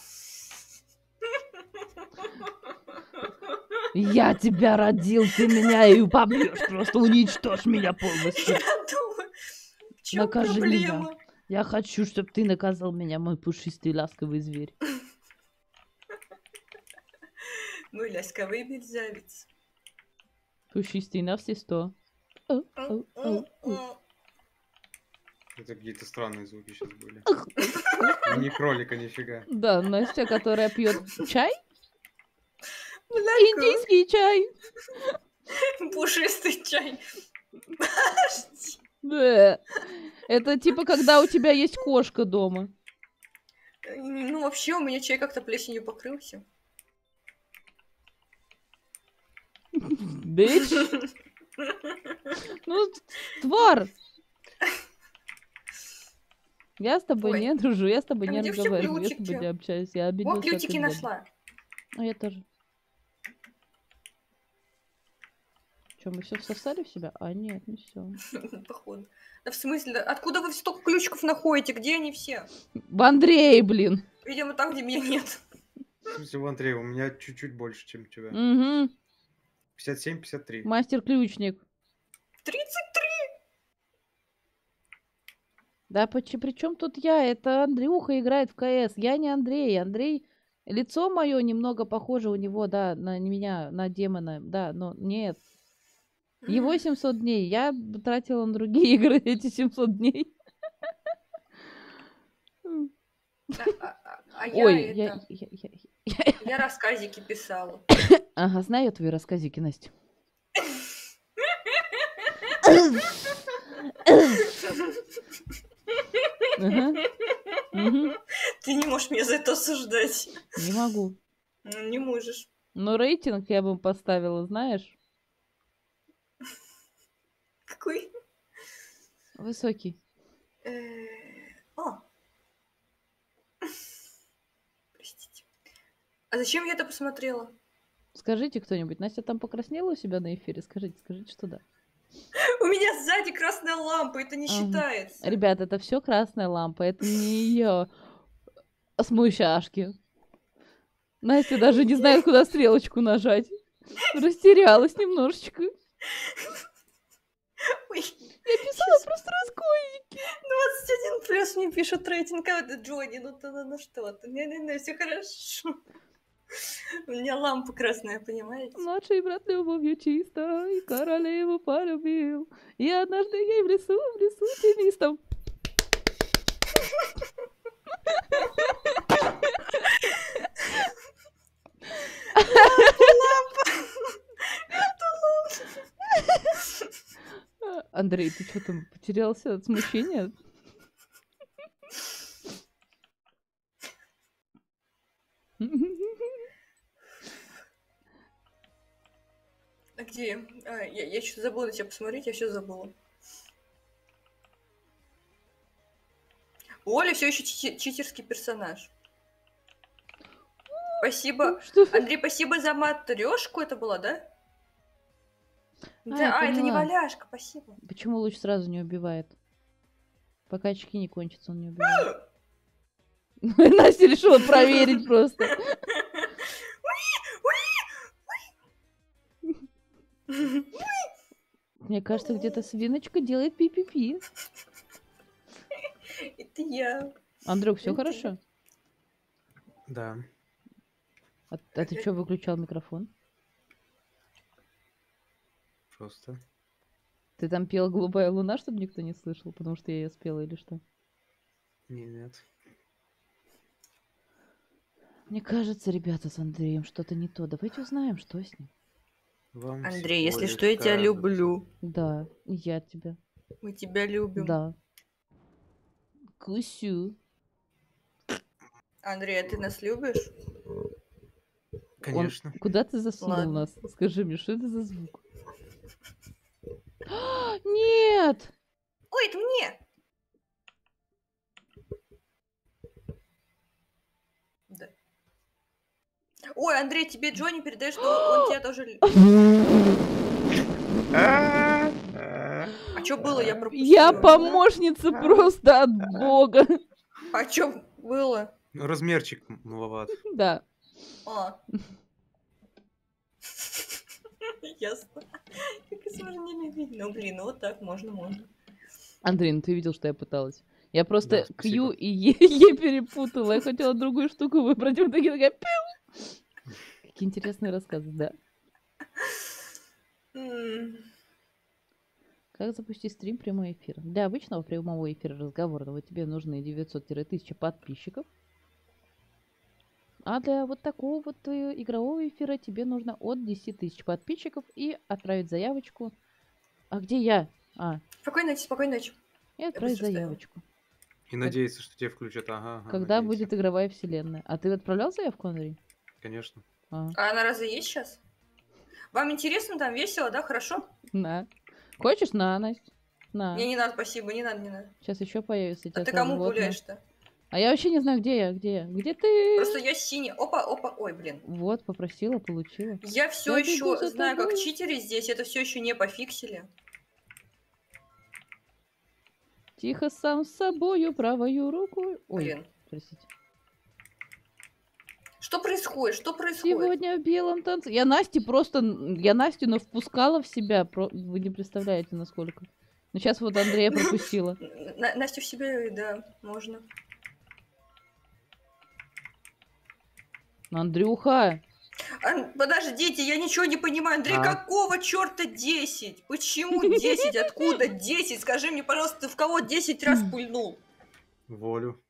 Я тебя родил, ты меня и побьешь, просто уничтожь меня полностью. Я думаю, в чем Накажи проблема? Я хочу, чтобы ты наказал меня, мой пушистый ласковый зверь. Мой ласковый мерзавец. Пушистый на все сто. Ау, ау, ау, ау. Это какие-то странные звуки сейчас были. Не кролика, нифига. Да, Настя, которая пьет чай. Бля, Индийский чай. пушистый чай. Да. Это типа, когда у тебя есть кошка дома. Ну, вообще, у меня чай как-то плесенью покрылся. Бич. Ну, твар. Я с тобой Ой. не дружу, я с тобой А не где все разговариваю, я с ключики? тобой не общаюсь, я О, обиделась. ключики нашла. А я тоже. Че, мы все всосали в себя? А, нет, не все. Походу. Да в смысле? Да откуда вы столько ключиков находите? Где они все? В Андрее, блин. Видимо, там, где меня нет. В смысле, Андрей, у меня чуть-чуть больше, чем у тебя. Угу. пятьдесят семь пятьдесят три. Мастер-ключник. тридцать три! Да почи- при чем тут я? Это Андрюха играет в КС. Я не Андрей. Андрей... Лицо мое немного похоже у него, да, на меня, на демона. Да, но нет. Его семьсот дней. Я тратила на другие игры эти семьсот дней. А, а- а- а я Ой, это... я, я, я- я- Я рассказики писала. Ага, знаю твои рассказики, Настя. Ага. Мгм. Ты не можешь меня за это осуждать. Не могу. Ну, не можешь. Но рейтинг я бы поставила, знаешь, Какой? высокий. Э, О. Простите. А зачем я это посмотрела? Скажите кто-нибудь, Настя там покраснела у себя на эфире? Скажите, скажите, что да. У меня сзади красная лампа, это не Ага. считается. Ребят, это все красная лампа, это не ее смущашки. Настя даже не знает, куда стрелочку нажать. Растерялась немножечко. Ой, Я писала просто раскольники. двадцать один плюс мне пишут рейтинг, а это Джонни, ну ты ну, ну что ты, не-не-не, все хорошо. У меня лампа красная, понимаете? Младший брат любовью чисто и королеву полюбил. И однажды ей в лесу, в лесу тенистом. Андрей, ты что там потерялся от смущения? А где? А, я, я что-то забыла на тебя посмотреть, я все забыла. Оля все еще читерский персонаж. Спасибо. Что? Андрей, спасибо за матрешку. Это было, да? Да, я а, это не поняла. валяшка, спасибо. Почему луч сразу не убивает? Пока очки не кончатся, он не убивает. Настя решила проверить просто. Мне кажется, где-то свиночка делает пи-пи-пи. Это я. Андрюк, все Это хорошо? Да. А, а ты что, выключал микрофон? Просто. Ты там пела «Голубая луна», чтобы никто не слышал, потому что я ее спела или что? Не, нет. Мне кажется, ребята, с Андреем что-то не то. Давайте узнаем, что с ним. Вам Андрей, всего если лишь что, я тебя кажется. люблю. Да, и я тебя. Мы тебя любим. Да. Кусю. Андрей, а ты нас любишь? Конечно. Он... Куда ты засунул Ладно. нас? Скажи мне, что это за звук? Нет! Ой, это мне! Да. Ой, Андрей, тебе Джонни передает, что он тебя тоже любит. А что было, я пропустила? Я помощница просто от бога. А что было? Ну, размерчик маловат. Да. А. Ясно. Как и можно не любить. Ну, блин, ну вот так можно, можно. Андрей, ну ты видел, что я пыталась. Я просто Да, спасибо. Q и Е, Е перепутала. Я хотела другую штуку выбрать. В итоге такая пиу. Какие интересные рассказы, да. М, Как запустить стрим прямой эфир? Для обычного прямого эфира разговорного тебе нужны девятьсот тысяч подписчиков. А для вот такого вот э, игрового эфира тебе нужно от десяти тысяч подписчиков и отправить заявочку. А где я? А, Спокойной ночи, спокойной ночи. и отправить быстро встаю. заявочку. И надеяться, что тебя включат. Ага, ага, Когда надеюсь. будет игровая вселенная? А ты отправлял заявку, Андрей? Конечно. А, А она разве есть сейчас? Вам интересно, там весело, да, хорошо? на. Хочешь? На, Настя. На. Мне не надо, спасибо, не надо, не надо. Сейчас еще появится. А тебя ты сразу кому вот на. гуляешь-то? А я вообще не знаю, где я, где я. Где ты? Просто я синий. Опа, опа, ой, блин. Вот, попросила, получила. Я все Я бегу еще за знаю, как тобой. читеры здесь, это все еще не пофиксили. Тихо сам с собою, правою руку. Ой, Блин. простите. Что происходит? Что происходит? Сегодня в белом танце. Я Насте просто... Я Настю но впускала в себя. Про- Вы не представляете, насколько. Но сейчас вот Андрея пропустила. На- Настю в себе, да, можно. Андрюха! Ан- Подождите, я ничего не понимаю. Андрей, А? какого черта десять? Почему десять? Откуда десять? Скажи мне, пожалуйста, ты в кого десять раз пульнул? Волю.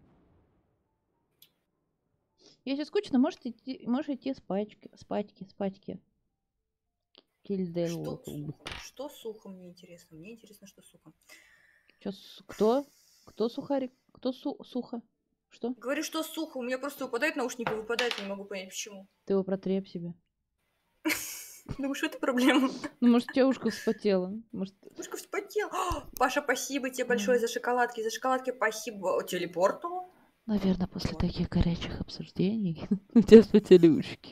Если скучно, можете идти, можешь идти спачки, спатьки, спатьки. Кильдел. Что сухо? Что сухо, мне интересно. Мне интересно, что сухо. Чё, с- кто? Кто сухарик? Кто су- сухо? Что? Говорю, что сухо. У меня просто выпадает наушник и выпадает, не могу понять, почему. Ты его протри об себя. Думаешь, это проблема? Ну, может, у тебя ушко вспотело. Может, Ушко вспотел. О, Паша, спасибо тебе большое за шоколадки. За шоколадки спасибо телепорту. наверное, после Вот. таких горячих обсуждений у тебя вспотели ушки.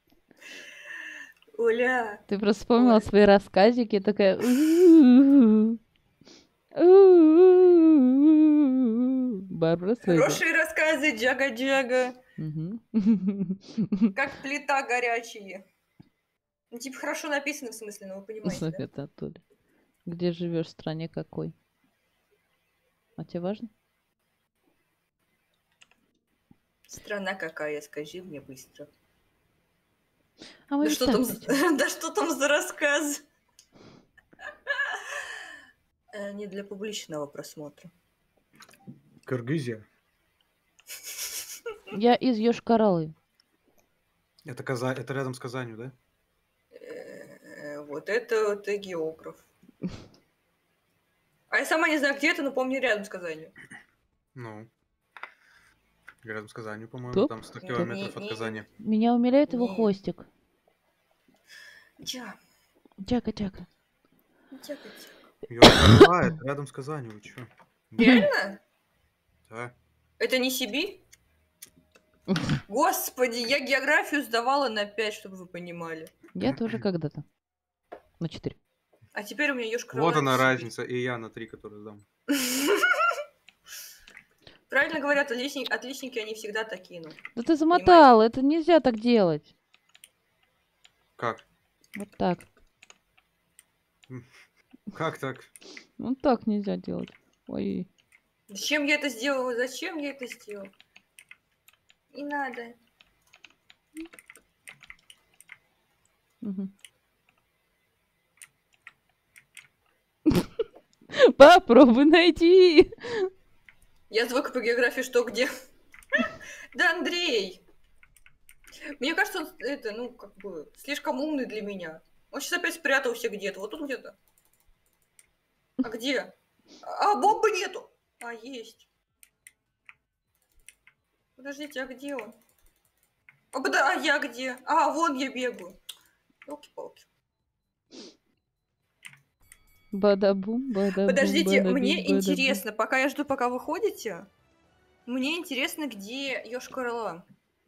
Оля, Ты просто вспомнила Ой. свои рассказики, такая... «У-у-у, у-у-у». Барбара Стрейзанд. хорошие рассказы, джага-джага. Мгм. Как плита горячие. Ну, типа, хорошо написано, в смысле, ну вы понимаете, Слушай, да? это оттуда. Где живешь, в стране какой? А тебе важно? Страна какая, скажи мне быстро. А мы Да ведь что, так там, за- хотим. да что там за рассказ? Э, Не для публичного просмотра. Кыргызия. Я из Йошкар-Олы. Это, Каза... это рядом с Казанью, да? Э, Вот это вот и географ. А я сама не знаю, где это, но помню рядом с Казанью. Ну. Рядом с Казанью, по-моему. Топ? Там сто Не- километров от не- Казани. Меня умиляет его Не. хвостик. Ча, Чака-чака. ча, ча. Йошкар-Ола, это рядом с Казанью, вы чё? Реально? Да. Это не Сибирь? Господи, я географию сдавала на пять, чтобы вы понимали. Я тоже когда-то. На четыре. А теперь у меня ёшкар Вот она разница, и я на три, которые сдам. Правильно говорят, отличники, отличники, они всегда такие, ну. Да ты замотал, это нельзя так делать. Как? Вот так. Как так? Вот так нельзя делать. Ой. Зачем я это сделала? Зачем я это сделала? Не надо. Мгм. Попробуй найти. Я звук по географии что где? Да, Андрей! Мне кажется, он это, ну, как бы, слишком умный для меня. Он сейчас опять спрятался где-то. Вот тут где-то. А где? А, бомбы нету! А, есть. Подождите, а где он? А, да, а я где? А, вон я бегаю. Ёлки-палки. Бадабум, бадабум. Подождите, бадабим, мне бадабум. интересно, пока я жду, пока вы ходите, мне интересно, где Йошкар-Ола.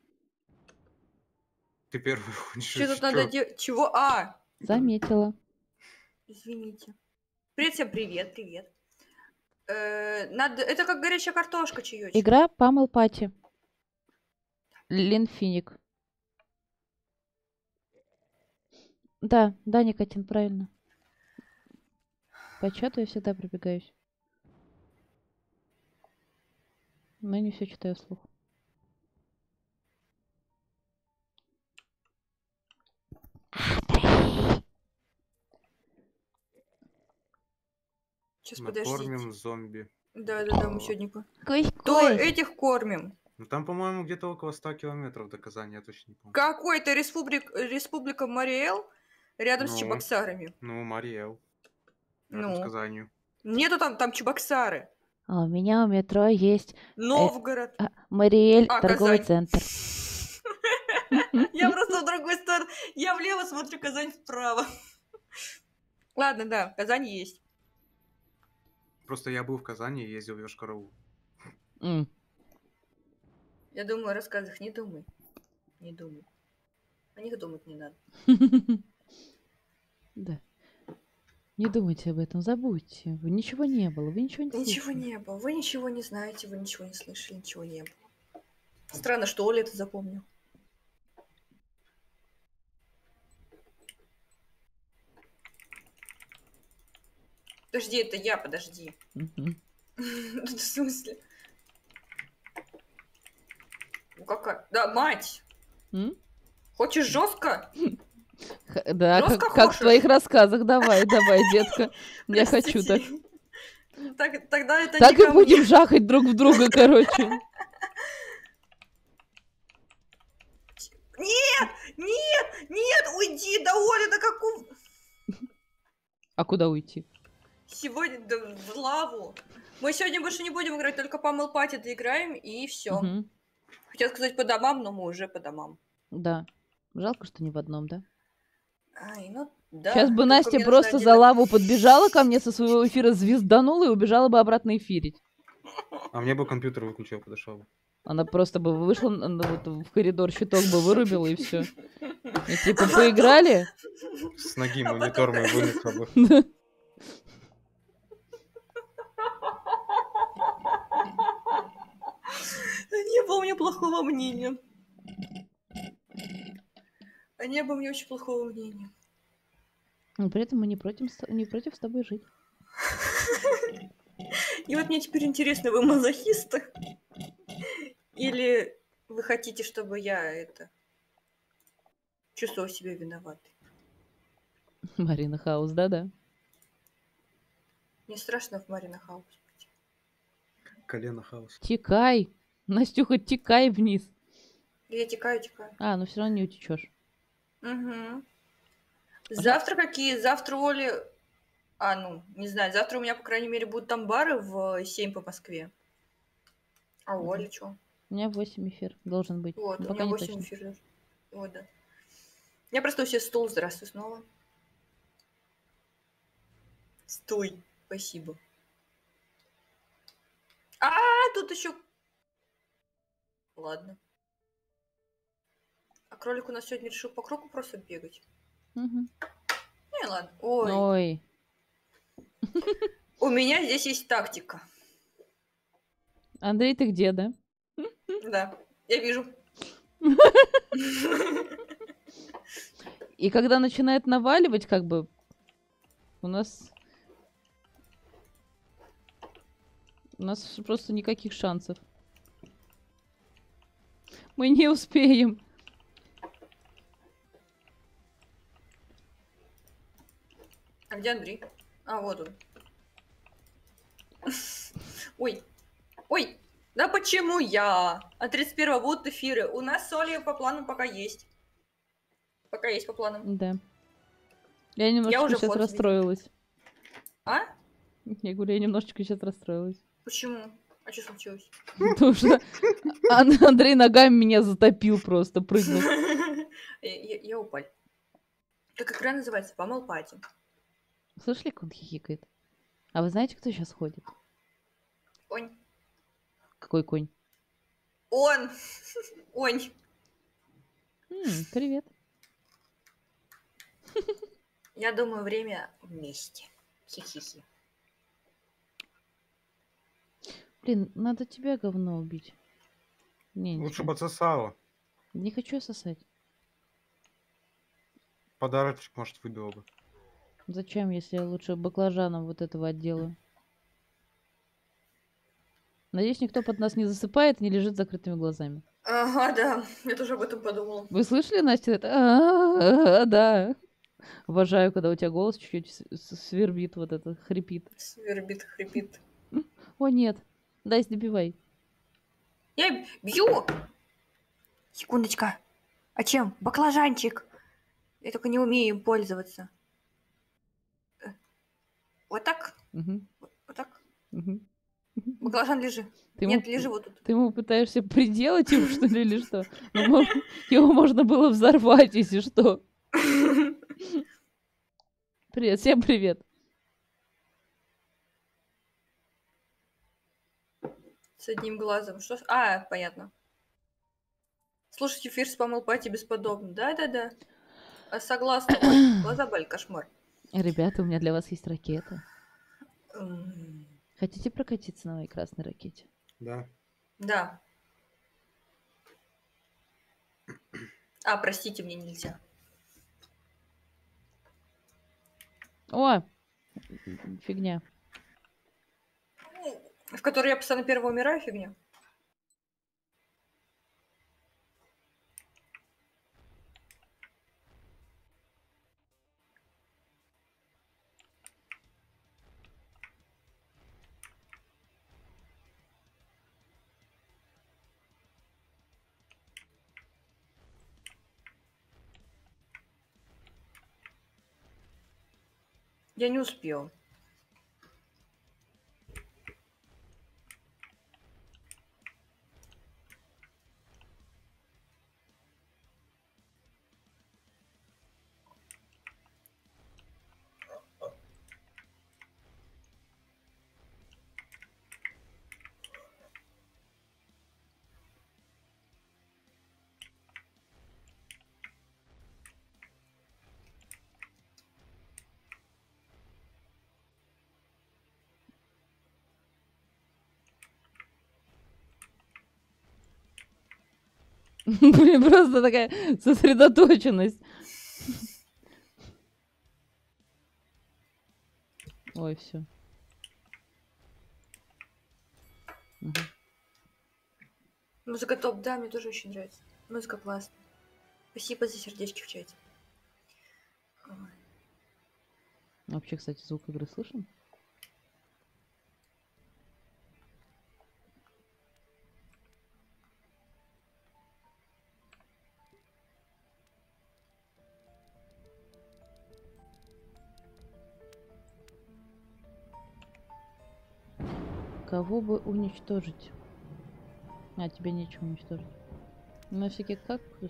Ты первый ходишь. Что тут чё? надо делать? Чего? А, Заметила. извините. Привет всем, привет, привет. Э, надо... Это как горячая картошка, чаечек. Игра Памел Пати. Линфиник. Да, да, Никотин, правильно. По чату я всегда пробегаюсь. Но не все читаю вслух. Сейчас подождите. Накормим зомби. Да-да-да, мы сегодня... ко- Кой, То кой. этих кормим. Ну там, по-моему, где-то около ста километров до Казани, я точно не помню. Какой-то республик... республика Мариэл рядом с Ну. Чебоксарами. Ну, Мариэл. Рядом с Ну. Казанью. Нету там, там Чебоксары. А у меня у метро есть Новгород. а, Мариэль, А, торговый Казань. центр. Я просто в другой сторону. Я влево смотрю, Казань вправо. Ладно, да, Казань есть. Просто я был в Казани и ездил в Йошкар-Олу. М. Я думаю, о рассказах не думай. Не думай. О них думать не надо. Да. Не думайте об этом, забудьте. Вы ничего не было, вы ничего не Ничего слышали. не было. Вы ничего не знаете, вы ничего не слышали, ничего не было. Странно, что Оля это запомнил. Подожди, это я, подожди. Мгм. В смысле? Ну какая? Да, мать! М? Хочешь жестко? Х- Да, как, Жёстко как в хочешь? твоих рассказах. Давай, давай, детка. Я хочу так. Так, тогда это Так не и ко будем мне. жахать друг в друга, короче. Нет! Нет! Нет! Уйди! Да, Оля, да какого... А куда уйти? Сегодня да, в лаву. Мы сегодня больше не будем играть, только по Мелпати доиграем, и все. Мгм. Хотел сказать по домам, но мы уже по домам. Да. Жалко, что не в одном, да? Ай, ну да. Сейчас бы только Настя мне просто нужно за один- лаву подбежала ко мне со своего эфира, звезданула и убежала бы обратно эфирить. А мне бы компьютер выключил, подошел бы. Она просто бы вышла на- на вот в коридор, щиток бы вырубила и все. И типа поиграли. С ноги А монитор потом- мой вынесла бы. Не было у меня плохого мнения. Не было у меня очень плохого мнения. Но при этом мы не против, с- не против с тобой жить. И вот мне теперь интересно, вы мазохисты? Или вы хотите, чтобы я это чувствовала себя виноватой? Марина Хаус, да-да. Мне страшно в Марина Хаус быть. Колено хаос. Текай. Настюха, текай вниз. Я текаю, текаю. А, ну все равно не утечешь. Угу. Завтра какие? Завтра Оли... А, ну, не знаю. Завтра у меня, по крайней мере, будут там бары в семь по Москве. А у Оли что? У меня восемь эфир должен быть. Вот, Ну, у пока меня не восемь точно. эфиров. Вот, да. Я просто у себя стул. Здравствуй снова. Стой. Спасибо. А, тут еще... Ладно. А кролик у нас сегодня решил по кругу просто бегать. Мгм. Не, ладно. Ой. Ой. У меня здесь есть тактика. Андрей, ты где, да? Да, я вижу. И когда начинает наваливать, как бы, у нас... У нас просто никаких шансов. Мы не успеем. А где Андрей? А, вот он. Ой. Ой. Да почему я? А тридцать первого будут эфиры. У нас с Олей по планам пока есть. Пока есть по планам. Да. Я немножечко уже сейчас фото видела. расстроилась. А? Я говорю, я немножечко сейчас расстроилась. Почему? А что случилось? Потому что Ан- Андрей ногами меня затопил просто, прыгнул. Я, я- я упал. Как игра называется? Помол пати. Слышали, как он хихикает? А вы знаете, кто сейчас ходит? Онь. Какой конь? Он. Онь. М, привет. Я думаю, время вместе. Хи-хи-хи. Блин, надо тебя, говно, убить. Не, не, Лучше знаю. бы отсосала. Не хочу я сосать. Подарочек, может, выбила бы. Зачем, если я лучше баклажаном вот этого отделаю? Надеюсь, никто под нас не засыпает и не лежит с закрытыми глазами. Ага, да. Я тоже об этом подумала. Вы слышали, Настя? Это? А, да. Обожаю, когда у тебя голос чуть-чуть с- с- свербит, вот это, хрипит. Свербит, хрипит. О, нет. Дай, добивай. Я бью! Секундочка. А чем? Баклажанчик. Я только не умею им пользоваться. Э, Вот так? Мгм, Вот так? мгм. Баклажан, лежи. Ты ему, Нет, лежи вот тут. ты ему пытаешься приделать его, что ли, или что? Ну, мо- его можно было взорвать, если что. Привет, всем привет. С одним глазом. Что? с- А, понятно. Слушайте, Фирс помыл пати бесподобно. Да-да-да. А согласна. Ой, глаза болят, кошмар. Ребята, у меня для вас есть ракета. М, Хотите прокатиться на моей красной ракете? Да. Да. А, простите, мне нельзя. О, фигня. В которой я постоянно первого умираю, фигня. Я не успел. Блин, просто такая сосредоточенность. Ой, все. Музыка топ, да, мне тоже очень нравится. Музыка классная. Спасибо за сердечки в чате. Ой. Вообще, кстати, звук игры слышен? Кого бы уничтожить? А, тебе нечего уничтожить. На всякий кактус.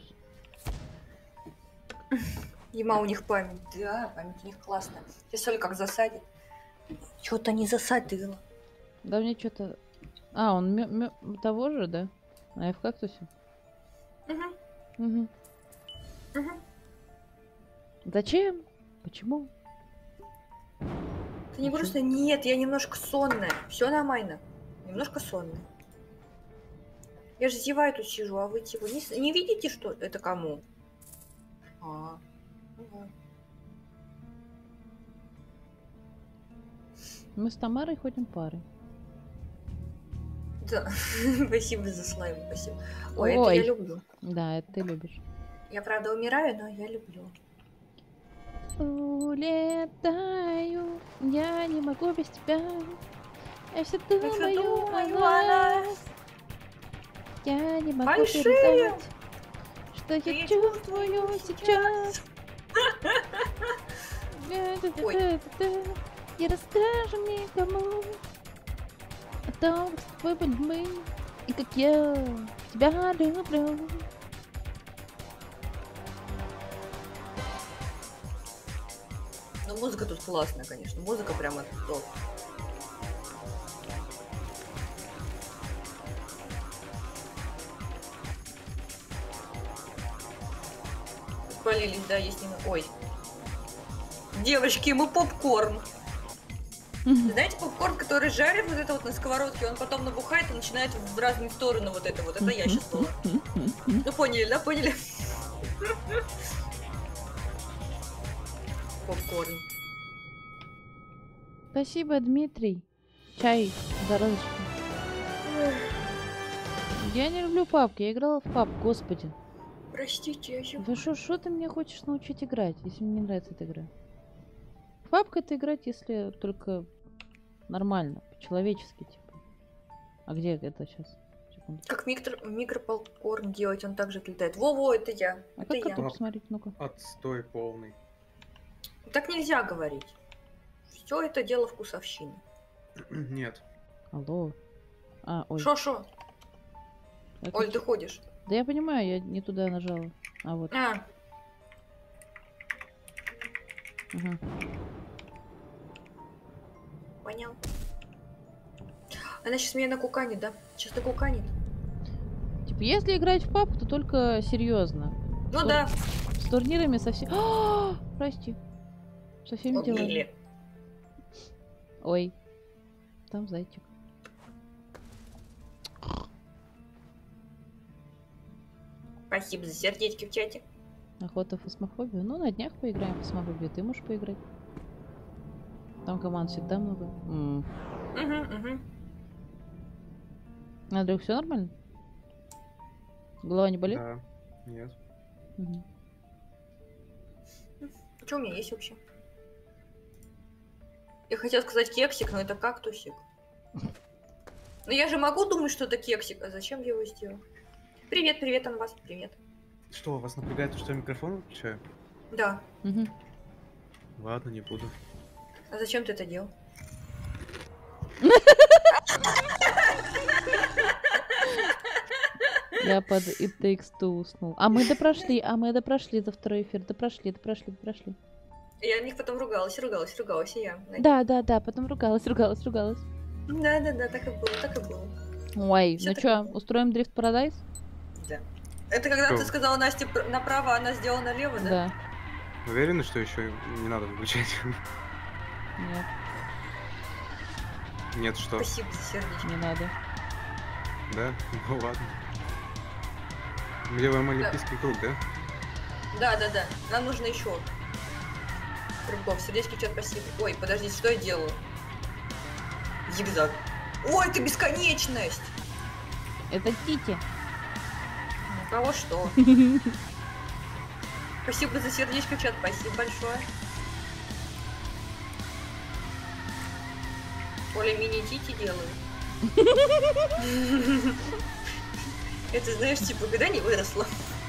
Ема у них память. Да, память у них классная. Сейчас Соль как засадит. Чего-то не засадила. Да мне что-то... А, он мё- мё- того же, да? А я в кактусе? Угу, Угу. угу. Зачем? Почему? Ты не просто... Нет, я немножко сонная. Все нормально. Немножко сонная. Я же зеваю тут сижу, а вы типа не, с- не видите, что это кому? А, ну ладно. Мы с Тамарой ходим парой. Да. Спасибо за слайм, спасибо. Ой, это Ой. я люблю. Да, это ты любишь. Я, правда, умираю, но я люблю. Улетаю, я не могу без тебя. Я все всё думаю думаю о о нас. нас. Я не могу Большие. передать, что Я я чувствую сейчас. Ой. И расскажем никому о том, как с тобой были мы, и как я тебя люблю. Ну, музыка тут классная, конечно. Музыка прямо топ. Спалились, да, есть немного. Ой. Девочки, мы попкорн. Знаете, попкорн, который жарит вот это вот на сковородке, он потом набухает и начинает в разные стороны вот это вот. Это я сейчас была. Ну, поняли, да, поняли? Попкорн. Спасибо, Дмитрий. Чай за розочку. Я не люблю папки, я играла в пап, господи. Простите, я еще... Да что, что ты меня хочешь научить играть, если мне не нравится эта игра? В папку это играть, если только нормально, по-человечески, типа. А где это сейчас? Секунду. Как микро... микропопкорн делать, он также отлетает. Во-во, это я. А это как я. это посмотреть, ну-ка? Отстой полный. Так нельзя говорить. Все это дело вкусовщины. Нет. Алло. А, ой. Шо-шо? Это Оль, чё? ты ходишь. Да я понимаю, я не туда нажала. А вот. А, Ага. понял. Она сейчас меня накуканит, да? Сейчас накуканит. Типа, если играть в папку, то только серьезно. Ну Тур- да. С турнирами совсем. А, прости. Со всеми делами. Убили. Ой. Там зайчик. Спасибо за сердечки в чате. Охота в фосмофобию. Ну, на днях поиграем в фосмофобию. Ты можешь поиграть. Там команд всегда много. М. Угу, угу. Андрюх, все нормально? Голова не болит? Да. Нет. Мгм. Что у меня есть вообще? Я хотела сказать кексик, но это кактусик. Но я же могу думать, что это кексик. А зачем я его сделал? Привет, привет, Анвас, привет. Что, вас напрягает, что я микрофон выключаю? Да. Мгм. Ладно, не буду. А зачем ты это делал? Я под It Takes Two уснул. А мы допрошли, а мы допрошли за второй эфир. Допрошли, допрошли, допрошли. Я на них потом ругалась, ругалась, ругалась, и я. на них. Да, да, да, потом ругалась, ругалась, ругалась. Да, да, да, так и было, так и было. Ой, Всё ну так чё, и было. устроим дрифт Парадайз? Да. Это когда Что? ты сказала Насте пр- направо, а она сделала налево, да? Да. Уверены, что еще не надо выключать? Нет, Нет, что? Спасибо за сердечко. не надо. Да? Ну ладно. Мы делаем олимпийский круг, да? Да, да, да. Нам нужно еще. Кругов. Сердечки в чат, спасибо. Ой, подождите, что я делаю? Зигзаг. Ой, это бесконечность! Это Тити. У кого что? Спасибо за сердечко в чат, спасибо большое. Оля мини-тити делаю. Это, знаешь, типа, когда не выросла.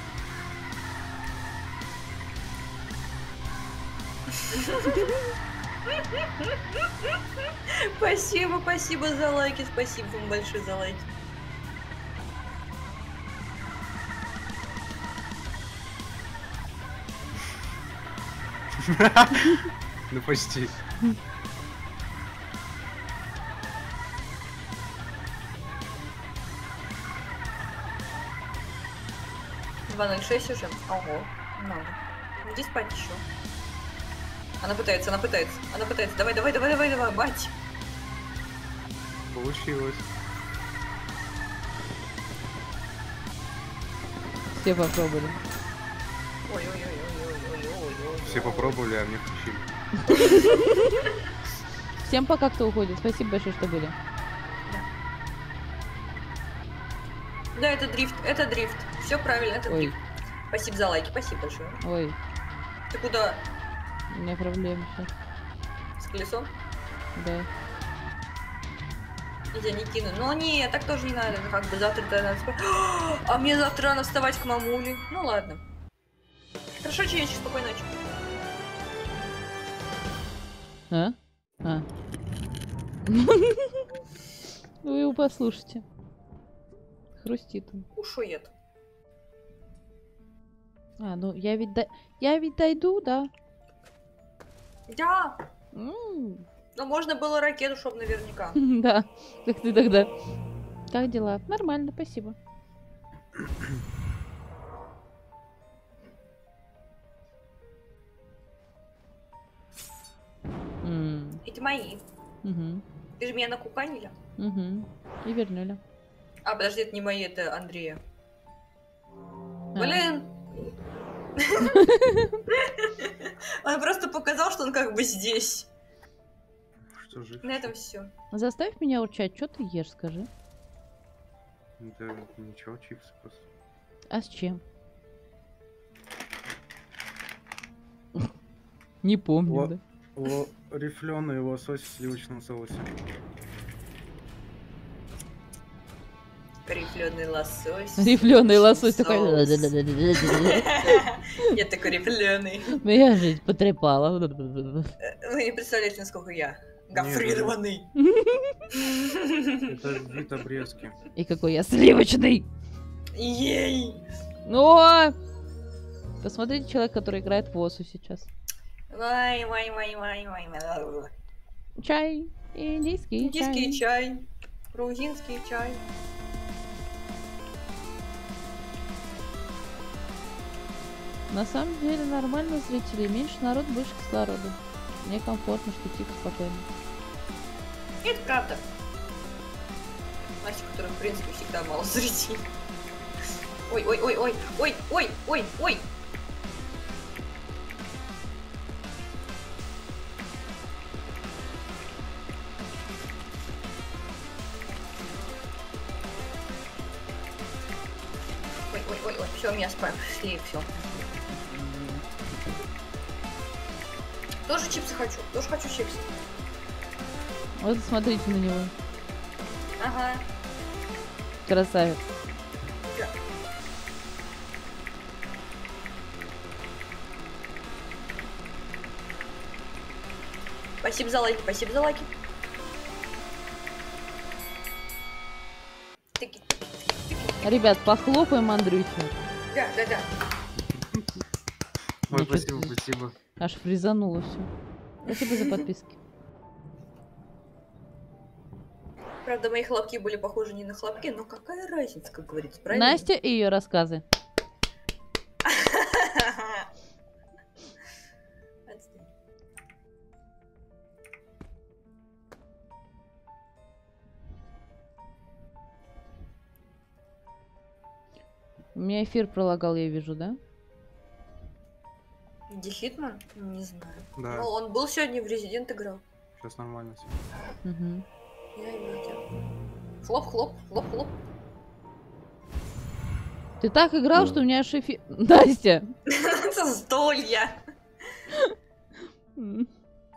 Спасибо, спасибо за лайки, спасибо вам большое за лайки. Ну почти. два ноль шесть уже. Ого, много. Иди спать еще. Она пытается, она пытается, она пытается. Давай, давай, давай, давай, давай, бать. Получилось. Все попробовали. Ой-ой-ой-ой-ой-ой-ой-ой. Все попробовали, а мне включили. Всем пока, кто уходит. Спасибо большое, что были. Да, это дрифт, это дрифт. Все правильно, это Ой, дрифт. Спасибо за лайки, спасибо большое. ой, Ты куда? у меня проблемы сейчас. С колесом? Да. Я тебя не кину. Но нет, так тоже не надо. Как бы завтра-то надо спать. А мне завтра рано вставать к мамуле. Ну ладно. Хорошо, Чечек, спокойной ночи. А? А. Вы его послушайте. Хрустит он. Ушует. А, ну я ведь до... я ведь дойду, да? Да. М, Но можно было ракету, чтоб наверняка. Да, как ты тогда. Как дела? Нормально, спасибо. М, Эти мои. мгм, Ты же меня накуканили. мгм. И вернули. А, подожди, это не мои, это Андрея. А. Блин. Он просто показал, что он как бы здесь. Что жив? На этом все. Заставь меня урчать, что ты ешь, скажи. Да ничего, чипсы просто. А с чем? Не помню, Во- да. Ло- Рифленый лосось в сливочном соусе. Рифленый лосось. Рифленый лосось такой... Соус. Я такой рифленый. Меня жизнь потрепала. Вы не представляете, насколько я гофрированный. Это вид обрезки. И какой я сливочный. Ей! Но! Посмотрите человек, который играет в ОСУ сейчас. Вай, вай, вай, вай, вай. Чай. Индийский, Индийский чай. чай. Грузинский чай. На самом деле нормально зрителей. Меньше народ, больше кислорода. Мне комфортно, что тихо, спокойно. Это правда. Настя, которая, в принципе, всегда мало зрителей. Ой, ой, ой, ой, ой, ой, ой, ой. Ой, ой, ой, ой, все, меня спасли, все. Тоже чипсы хочу, тоже хочу чипсы. Вот смотрите на него. Ага. Красавец. Спасибо за лайки, спасибо за лайки. Тыки, тыки. Ребят, похлопаем Андрюхе. Да, да, да. Ой, Ничего спасибо, себе. спасибо. Аж фризануло все. Спасибо за подписки. Правда, мои хлопки были похожи не на хлопки, но какая разница, как говорится, правильно? Настя и ее рассказы. Отстань. У меня эфир пролагал, я вижу, да? Ди Хитман? Не знаю. Да, Ну, он был сегодня в Резидент играл. сейчас нормально все. Угу. Я видел. Хлоп, хлоп, хлоп, хлоп. Ты так играл, что у меня аж эфир... Настя! Застолья. М.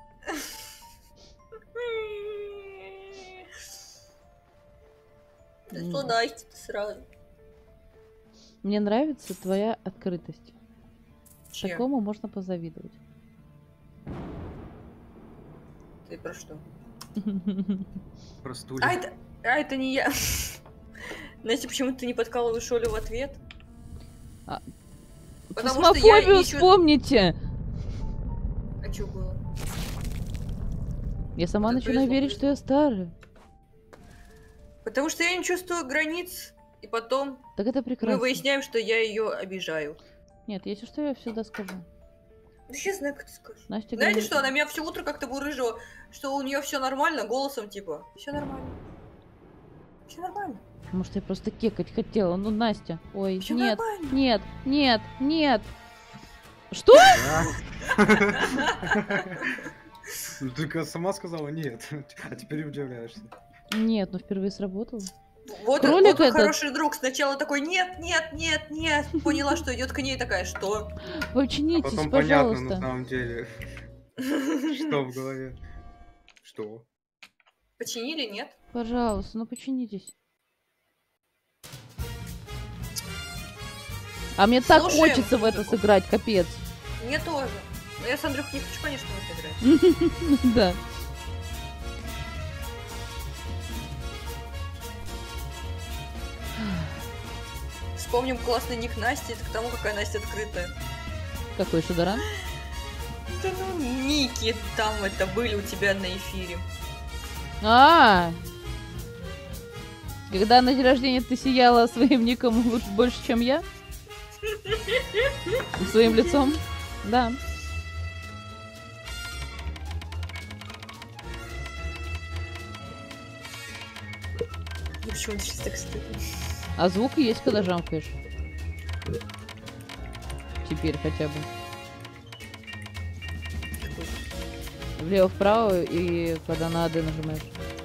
Да что, Настя, ты сразу? Мне нравится твоя открытость. Чья? Такому можно позавидовать. Ты про что? Простудя. А это, а это не я. Настя, почему ты не подкалываешь Олю в ответ? А, Потому что я Фосмофобию ищу- вспомните! А что было? Я сама Это начинаю повезло, верить, что я старая. Потому что я не чувствую границ, и потом Так это мы прекрасно. выясняем, что я ее обижаю. Нет, если что, я всегда скажу. Да я знаю, как ты скажешь. Настя Знаете говорит- что, она меня все утро как-то бурыжила, что у нее все нормально, голосом типа, все нормально. Все нормально. Может, я просто кекать хотела. Ну, Настя. Ой, Все нет, нормально. нет, нет, нет. Что? Ну ты как сама сказала нет, а теперь удивляешься. Нет, ну впервые сработало. Вот, Кролик вот он этот- хороший друг. Сначала такой, нет, нет, нет, нет. Поняла, что идет к ней такая, что? А Вы учинитесь, потом понятно на пожалуйста. самом деле, что в голове. Что? Починили, нет? Пожалуйста, ну починитесь. А мне так Слушаем хочется в это музыку. сыграть, капец. Мне тоже. Но я с Андрюхой не хочу, конечно, в это играть. Да. Вспомним классный ник Насти, это к тому, какая Настя открытая. Какой шударан? Да ну, ники там это были у тебя на эфире. А, когда на день рождения ты сияла своим ником лучше больше, чем я? Своим лицом? Да. Ну почему ты сейчас так стыдно? А звук есть, когда жамкаешь. Теперь хотя бы. Влево-вправо и когда на АД нажимаешь.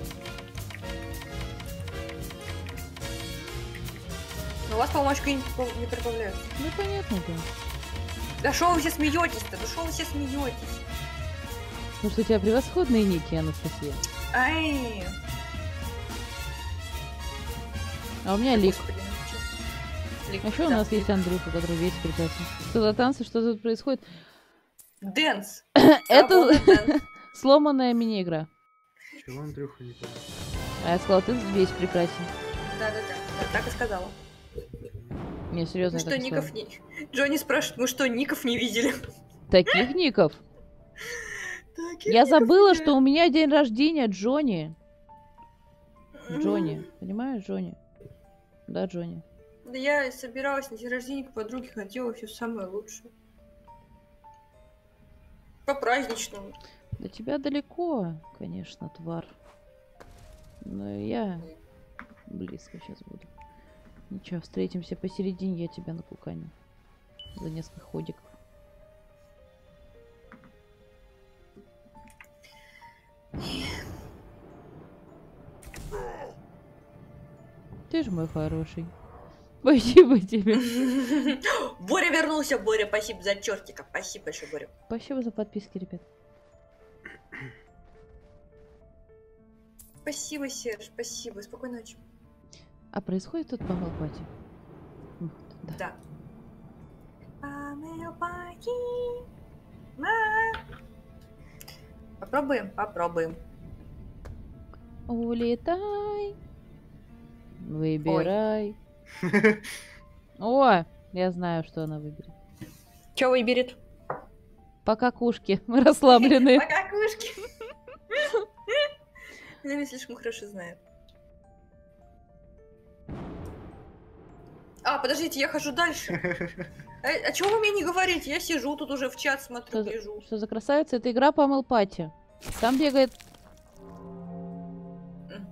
Но у вас, по-моему, очки не, припо- не прибавляются. Ну понятно, да. Да что вы все смеетесь-то? Да что вы все смеетесь? Потому что у тебя превосходные ники, Анастасия. Ай! А у меня Лик. Господи, ну чё? Лик, А еще у да, нас Лик. есть Андрюха, который весь прекрасный. Что за танцы, что тут происходит? Дэнс. Это Свободный дэнс. сломанная мини-игра. Чего, Андрюха, не понял? А я сказала, ты весь прекрасен. Да-да-да, да, так и сказала. Не, серьезно, Мы я что, так и ников сказала. не... Джонни спрашивает, мы что, ников не видели? Таких ников? Таких Я ников забыла, не что у меня день рождения, Джонни. видели. Джонни. Понимаешь, Джонни? Да, Джонни. Да я собиралась на день рождения к подруге, хотела все самое лучшее. По-праздничному. До тебя далеко, конечно, тварь. Но я близко сейчас буду. Ничего, встретимся посередине, я тебя напуканю. За несколько ходиков. Ты же мой хороший. Спасибо тебе. Боря вернулся, Боря, спасибо за чертика. Спасибо большое, Боря. Спасибо за подписки, ребят. Спасибо, Серж, спасибо. Спокойной ночи. А происходит тут Памел Пати? Вот, да. Да. Памел-пати, ма. Попробуем, попробуем. Улетай. Выбирай. О, я знаю, что она выберет. Че выберет? По какушке. Мы расслабленные. По какушке. Она меня слишком хорошо знает. А, подождите, я хожу дальше. А, а чего вы мне не говорите? Я сижу тут уже в чат смотрю, Что за, гляжу. что за красавица? Это игра Памел Пати. Там бегает М.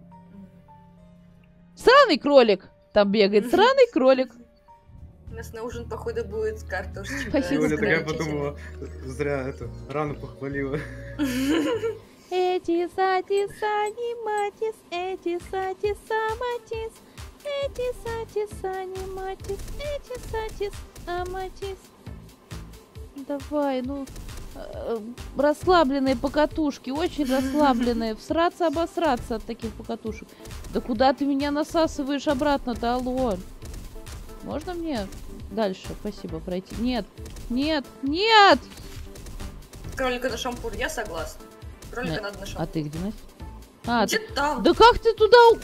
сраный кролик. Там бегает сраный кролик. У нас на ужин, походу, будет картошечка. Спасибо, с Сегодня такая горячей подумала, зря это, рано похвалила. зеленью. Эти сати сани матис, эти сати саматис, эти сати сани матис, эти сатис аматис. Давай, ну, э, расслабленные покатушки, очень расслабленные. Всраться, обосраться от таких покатушек. Да куда ты меня насасываешь обратно-то, алло? Можно мне дальше, спасибо, пройти? Нет, нет, нет! Кролика на шампур, я согласна. Кролика Нет. надо на А шампур. ты где, Настя? А, Где ты- там? да как ты туда... у-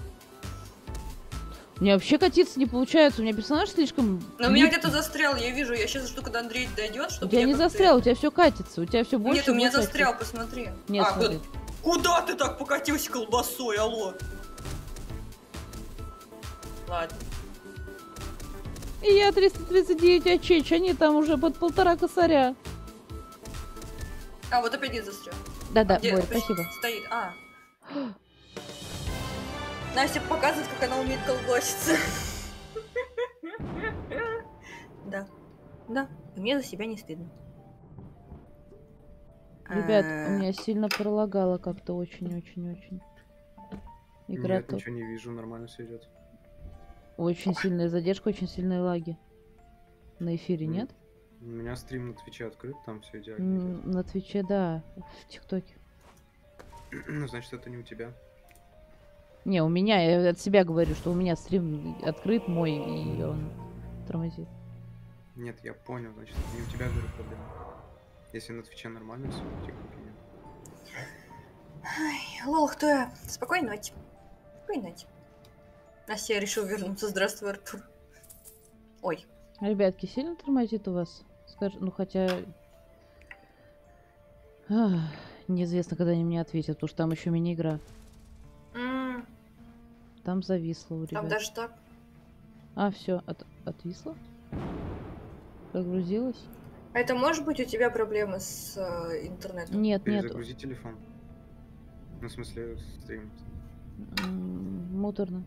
У меня вообще катиться не получается, у меня персонаж слишком... Но у меня гибкий. где-то застрял, я вижу. Я сейчас жду, когда Андрей дойдет, У чтобы тебя я не как-то- застрял, у тебя все катится, у тебя все больше. Нет, у меня и больше застрял, катится. посмотри. Нет, А, смотри. куда... куда ты так покатился колбасой, алло? Ладно. И я триста тридцать девять очеч, они там уже под полтора косаря. А, вот опять я застрял. Да-да, А где Боря, почти спасибо. Стоит. А. Настя показывает, как она умеет колбаситься. Да. Да. И мне за себя не стыдно. Ребят, у Э, меня сильно пролагало как-то очень-очень-очень. Игра Нет, топ. ничего не вижу, нормально все идет. Очень сильная задержка, очень сильные лаги. На эфире М, нет? У меня стрим на Твиче открыт, там все идеально М, На Твиче, да. В ТикТоке. идет. Ну, значит, это не у тебя. Не, у меня, я от себя говорю, что у меня стрим открыт мой, и он тормозит. Нет, я понял, значит, это не у тебя, говорю, проблема. Если на Твиче нормально все, в ТикТоке нет. Ай, лол, кто я? Спокойной ночи. Спокойной ночи. Настя, я решил вернуться. Здравствуй, Артур. Ой. Ребятки, сильно тормозит у вас? Скаж... Ну, хотя... Ах, неизвестно, когда они мне ответят, потому что там еще мини-игра. М, Там зависло у Там ребят. даже так. А, все, от... отвисло? Прогрузилось? А это может быть у тебя проблемы с э, интернетом? Нет, нет. Перезагрузи телефон. Ну, в смысле, стрим. М, Муторно.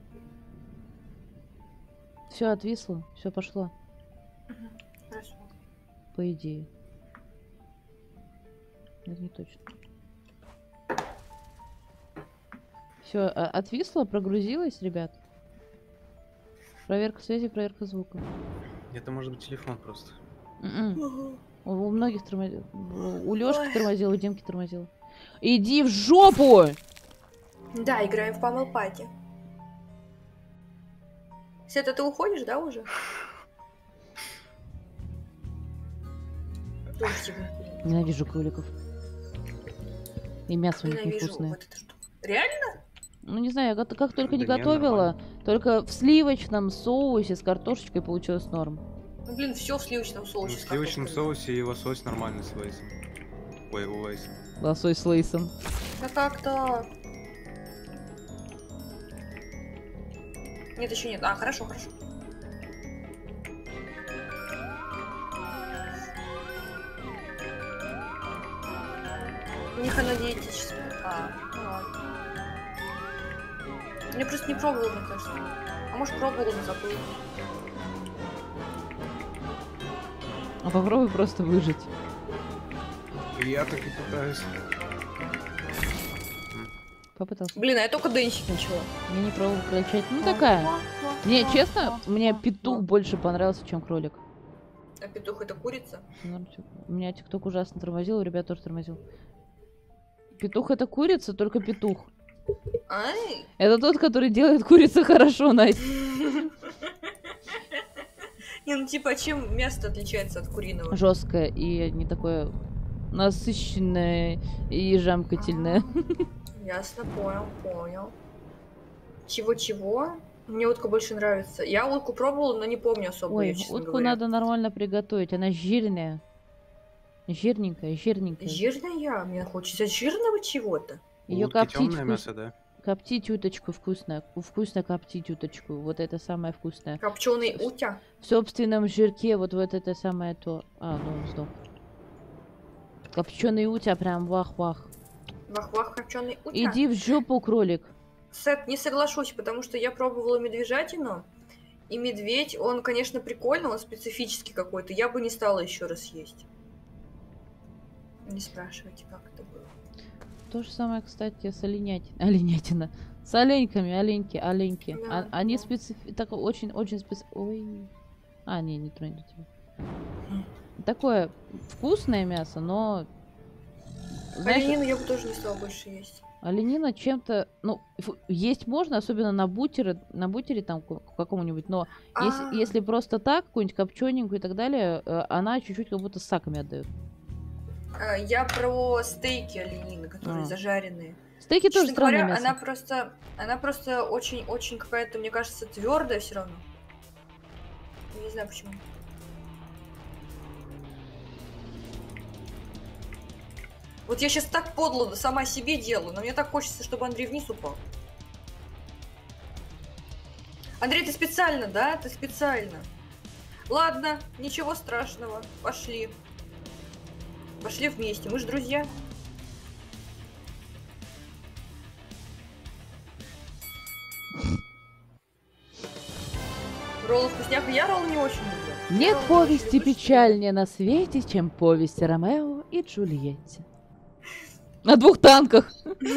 Все отвисло, все пошло, Мгм, Хорошо. по идее. Это не точно. Все, отвисло, прогрузилось, ребят. Проверка связи, проверка звука. Это может быть телефон просто. М-м. Ага. У, у многих тормозил. У Лёшки тормозил, у Димки тормозил. Иди в жопу! Да, играем в Pummel Party. Света, ты уходишь, да, уже? Дождь его. Ненавижу кроликов. И мясо у них Ненавижу невкусное. вот эту штуку. Реально? Ну не знаю, я как, как только не Да не, готовила, только в сливочном соусе с картошечкой получилось норм. Ну, блин, все в сливочном Ну, соусе. в с сливочном картошкой. соусе и лосось нормальный с лейсом. Ой, у лейса. Лосось с лейсом. Да как так? Нет, еще нет. А, хорошо, хорошо. У них оно диетическое. А, ну ладно. Я просто не пробовала, мне кажется. А может пробовала, но забыла. А попробуй просто выжить. Я так и пытаюсь. Попытался. Блин, а я только денщик начала. Я не пробовала кричать. Ну такая. Не, честно, мне петух больше понравился, чем кролик. А петух это курица? Ну, типа, у меня тикток ужасно тормозил, у ребят тоже тормозил. Петух это курица, только петух. Ай! Это тот, который делает курицу хорошо, Настя. Не, ну типа, чем мясо отличается от куриного? Жесткое и не такое насыщенное и жамкательное. Ясно, понял, понял. Чего-чего? Мне утка больше нравится. Я утку пробовала, но не помню особо Ой, её, честно утку говоря. надо нормально приготовить, она жирная. Жирненькая, жирненькая. Жирная? Мне хочется жирного чего-то. Ее Утки коптить, темное вкус- мясо, да? коптить уточку вкусно. Вкусно коптить уточку. Вот это самое вкусное. Копченый утя. В собственном жирке вот, вот это самое то. А, ну он сдох. Копченый утя прям вах-вах. Вах-вах, копченый утя. Иди в жопу, кролик. Сет, не соглашусь, потому что я пробовала медвежатину. И медведь, он, конечно, прикольный, он специфический какой-то. Я бы не стала еще раз есть. Не спрашивайте, как это было. То же самое, кстати, с оленятиной. Оленятина. С оленьками, оленьки, оленьки. Да, А- они да. специфи... Так очень-очень специ... Ой. А, не, не тронь тебя. Такое вкусное мясо, но... Знаешь, Оленину я бы тоже не стала больше есть. оленина чем-то... Ну, фу, есть можно, особенно на бутере, на бутере там ку- каком-нибудь, но А, если, если просто так, какую-нибудь копчененькую и так далее, э, она чуть-чуть как будто с саками отдает. а, я про стейки оленины, которые А. зажаренные. Стейки тоже Честно странное говоря, мясо. она просто, она просто очень-очень какая-то, мне кажется, твердая все равно. Я не знаю почему. Вот я сейчас так подло сама себе делаю, но мне так хочется, чтобы Андрей вниз упал. Андрей, ты специально, да? Ты специально. Ладно, ничего страшного. Пошли. Пошли вместе. Мы же друзья. Роллы вкусняха. Я роллы не очень люблю. Нет роллы повести очень люблю, печальнее на свете, чем повесть о Ромео и Джульетте. На двух танках.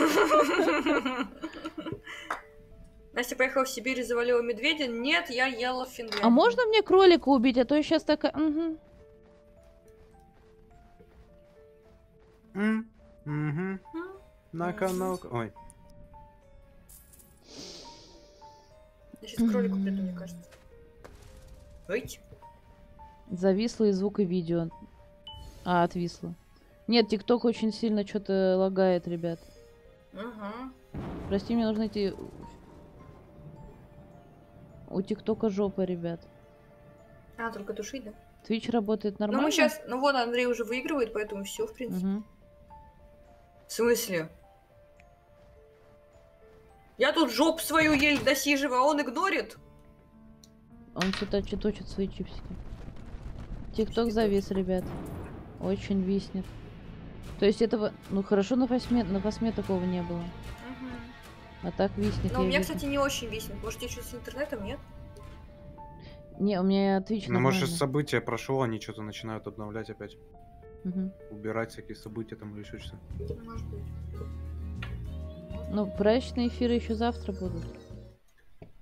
Настя поехала в Сибирь и завалила медведя. Нет, я ела в Финляндии. А можно мне кролика убить, а то я сейчас такая... Мгм. М, мгм. На канал. Ой. Я сейчас к кролику приду, мне кажется. Ой. Зависло и звук, и видео. А, отвисло. Нет, ТикТок очень сильно что-то лагает, ребят. Угу. Прости, мне нужно идти... У ТикТока жопа, ребят. А, только душить, да? Твич работает Ну, нормально? мы сейчас... Ну, вон, Андрей уже выигрывает, поэтому все, в принципе. Мгм. В смысле? Я тут жопу свою еле досиживаю, а он игнорит? Он что-то точит свои чипсики. ТикТок Чипсики завис, ребят. Очень виснет. То есть этого... Ну, хорошо, на восьме, на восьме такого не было. А так виснет. Но у я меня, вижу. кстати, не очень виснет. Может, я что-то с интернетом, нет? Не, у меня Twitch Ну, может, нормально. событие прошло, они что-то начинают обновлять опять. Мгм. Убирать всякие события там или еще что-то. Может быть. Ну, праздничные эфиры еще завтра будут.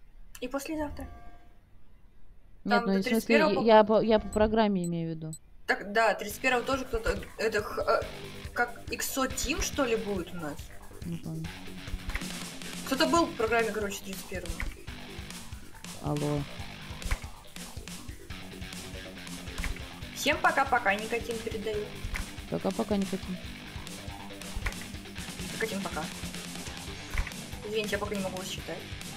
И послезавтра. Нет, Там ну до в смысле, тридцать первого я, я по, я по программе имею в виду. Так, да, тридцать первого тоже кто-то... Это х- э, как иксо Team, что ли, будет у нас? Не помню. Кто-то был в программе, короче, тридцать первого. Алло. Всем пока-пока, Никотин передаю. Пока-пока не хотим. Никотин пока. Извините, я пока не могу вас считать.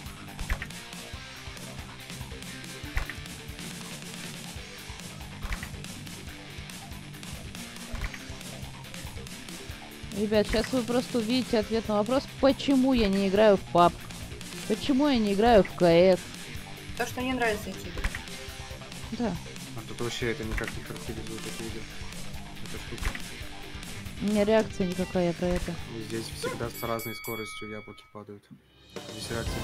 Ребят, сейчас вы просто увидите ответ на вопрос, почему я не играю в пабг. Почему я не играю в КС. То, что мне нравятся эти игры. Да. А тут вообще это никак не характеризует это видео. Эта штука. У меня реакция никакая про это. И здесь всегда с разной скоростью яблоки падают. Здесь реакция.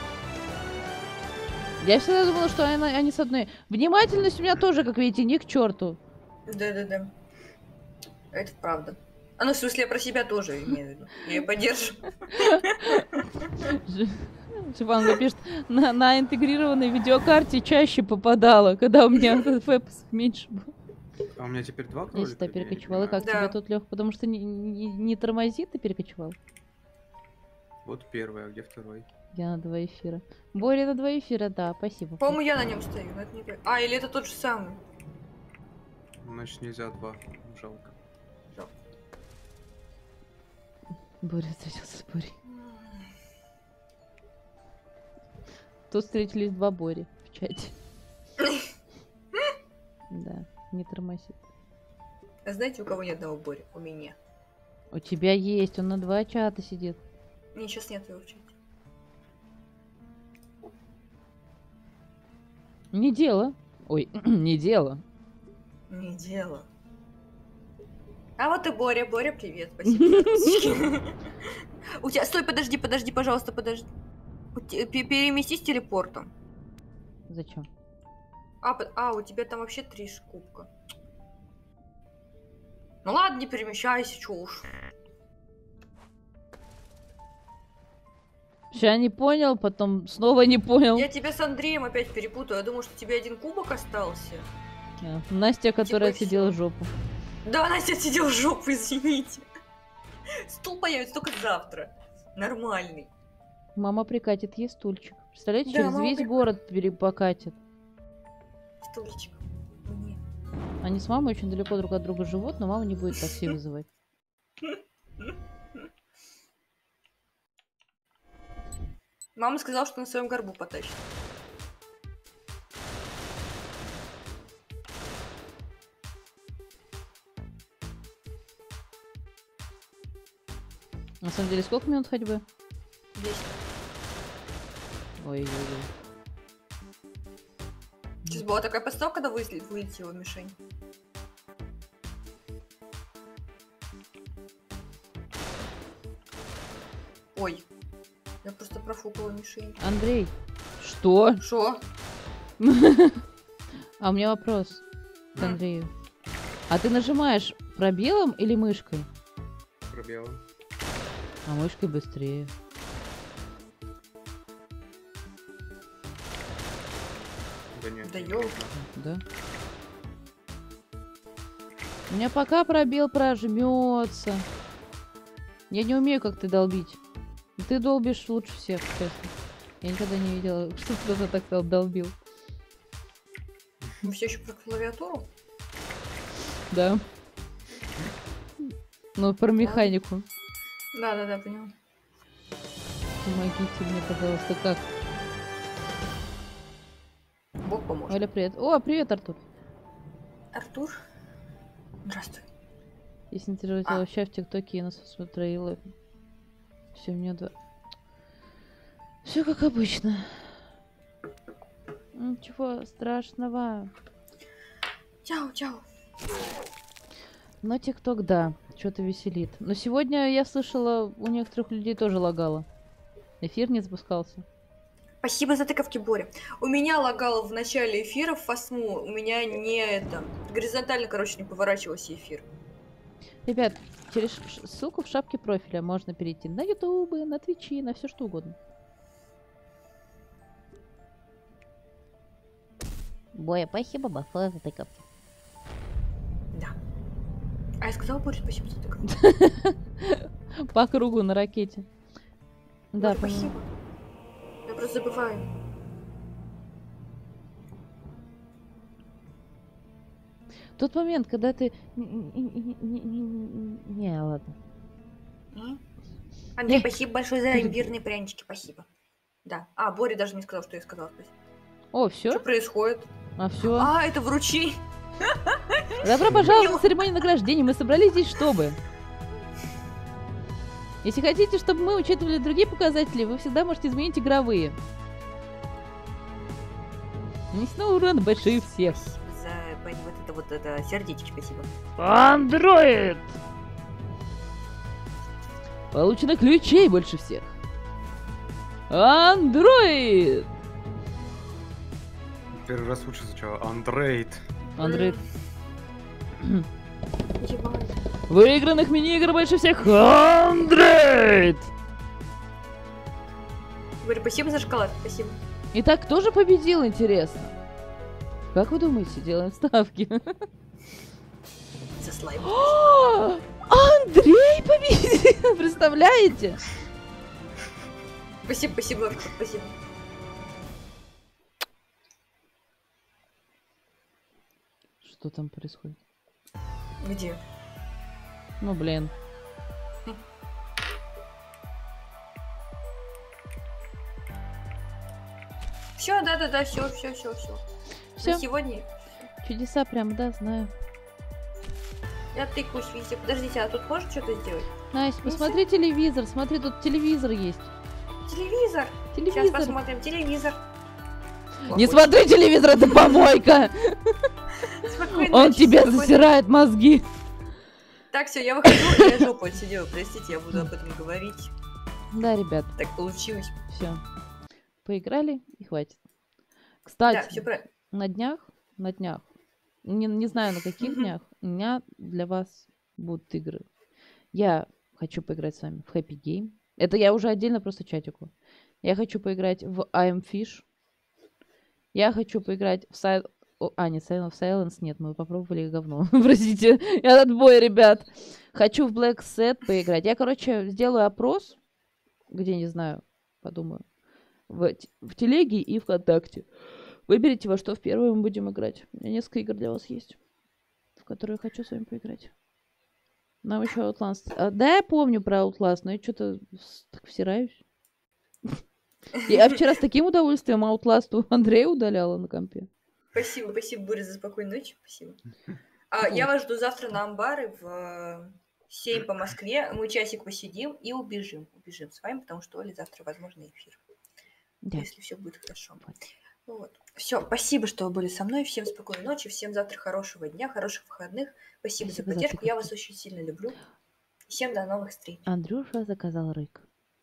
Я всегда думала, что они, они с одной. Внимательность у меня тоже, как видите, не к черту. Да-да-да. Это правда. А ну, в смысле, я про себя тоже имею в виду. Я ее поддерживаю. Шипанга пишет, на, на интегрированной видеокарте чаще попадала, когда у меня эф пи эс меньше было. А у меня теперь два кролика? Если ты Я не перекочевал, и как понимаю. тебе тут, Лех? Потому что не, не, не тормозит, ты перекочевал? Вот первый, а где второй? Я на два эфира. Боря на два эфира, да, спасибо. По-моему, я на нем стою, но это не так. А, или это тот же самый. Значит, нельзя два. Жалко. Боря встретился с Борей. Тут встретились два Бори в чате. Да, не тормозит. А знаете, у кого ни одного Бори? У меня. У тебя есть, он на два чата сидит. Не, сейчас нет его в чате. Не дело. Ой, не дело. Не дело. А вот и Боря. Боря, привет. Спасибо за розочки. У тебя... Стой, подожди, подожди, пожалуйста, подожди. У те- пе- Переместись телепортом. Зачем? А, по- а, у тебя там вообще три ш- кубка. Ну ладно, не перемещайся, чё уж. Сейчас не понял, потом снова не понял. Я тебя с Андреем опять перепутаю. Я думаю, что у тебя один кубок остался. А, Настя, которая Типа сидела в всё. жопу. Да, Настя сидел в жопу, извините. Стул появится только завтра. Нормальный. Мама прикатит ей стульчик. Представляете, Да, через мама весь прикатит. город перепокатит. Стульчик. Мне. Они с мамой очень далеко друг от друга живут, но мама не будет такси вызывать. Мама сказала, что на своем горбу потащит. На самом деле, сколько минут ходьбы? Десять. Ой-ой-ой. Сейчас была такая подставка, когда вылетела, вылетела мишень. Ой. Я просто профукала мишень. Андрей, что? Шо? А у меня вопрос к М. Андрею. А ты нажимаешь пробелом или мышкой? Пробелом. А мышкой быстрее. Да нет. Да не ёлка. нужно. Да? У меня пока пробел прожмется. Я не умею, как ты долбить. Ты долбишь лучше всех, честно. Я никогда не видела, что кто-то так дол- долбил. Вы все еще про клавиатуру? Да. Ну, про механику. Да, да, да, поняла. Помогите мне, пожалуйста, как? Бог поможет. Оля, привет. О, привет, Артур. Артур. Здравствуй. Если не интересует А. вообще в ТикТоке я нас смотрела. Все, у меня два. Все как обычно. Ничего страшного. Чао, чао. Но ТикТок, да, что-то веселит. Но сегодня я слышала, у некоторых людей тоже лагало. Эфир не запускался. Спасибо за тыковки, Боря. У меня лагало в начале эфира в фасму. У меня не это... Горизонтально, короче, не поворачивался эфир. Ребят, через ш- ссылку в шапке профиля можно перейти на ютубы, на твичи, на все что угодно. Боя, спасибо большое за тыковки. А я сказала Борис, спасибо за тыкву. По кругу на ракете. Да, Боря, поняла. спасибо. Я просто забываю. Тот момент, когда ты... Не, не, не, не, не, ладно. М? Андрей, Эх. спасибо большое за имбирные прянички, спасибо. Да. А, Боря даже не сказал, что я сказала. Спасибо. О, Что все? происходит? А все? А, это вручи. Добро пожаловать на церемонию награждения. Мы собрались здесь, чтобы... Если хотите, чтобы мы учитывали другие показатели, вы всегда можете изменить игровые. Нанесено урон большие всех. Спасибо за пон- вот это вот это сердечки, спасибо. Андроид! Получено ключей больше всех. Андроид! Первый раз лучше звучало. Андроид. Андроид. М. Ебать. Выигранных мини-игр больше всех. Андроид! Боря, спасибо за шоколад, спасибо. Итак, кто же победил, интересно? Как вы думаете, делаем ставки? За слайм. О, Андрей победил! Представляете? Спасибо, спасибо, Лавка, спасибо. Что там происходит? Где? Ну, блин. Все, да-да-да, все, все, все, все. Все, Сегодня чудеса прям, да, знаю. я тыкаюсь везде. Подождите, а тут можно что-то сделать? Настя, посмотри телевизор. Смотри, тут телевизор есть. Телевизор. Сейчас Телевизор. посмотрим телевизор. Не смотри телевизор, это помойка! Спокойной Он ночи, тебе спокойной- засирает мозги. Так, все, я выхожу, я жопу отсидела. Простите, я буду об этом говорить. Да, ребят, Так получилось. все. Поиграли и хватит. Да, Кстати, все правильно. на днях, на днях, не, не знаю на каких Мгм. днях, у меня для вас будут игры. Я хочу поиграть с вами в Happy Game. Это я уже отдельно просто чатику. Я хочу поиграть в I Am Fish. Я хочу поиграть в Sil... О, а, нет, Silent of Silence нет, мы попробовали говно. Простите, я отбой, ребят. Хочу в Black Set поиграть. Я, короче, сделаю опрос, где, не знаю, подумаю, в, т- в телеге и ВКонтакте. Выберите, во что в первое мы будем играть. У меня несколько игр для вас есть, в которые я хочу с вами поиграть. Нам еще Outlast. А, да, я помню про Outlast, но я что-то так всираюсь. Я вчера с таким удовольствием Outlast у Андрея удаляла на компе. Спасибо, спасибо, Боря, за спокойной ночи. Спасибо. А, я вас жду завтра на амбары в э, семь по Москве. Мы часик посидим и убежим. Убежим с вами, потому что Оля завтра, возможно, эфир. Да. Если все будет хорошо. Вот. Все, спасибо, что вы были со мной. Всем спокойной ночи, всем завтра хорошего дня, хороших выходных. Спасибо, Спасибо за за поддержку. Я тыкву. вас очень сильно люблю. Всем до новых встреч. Андрюша заказал рык.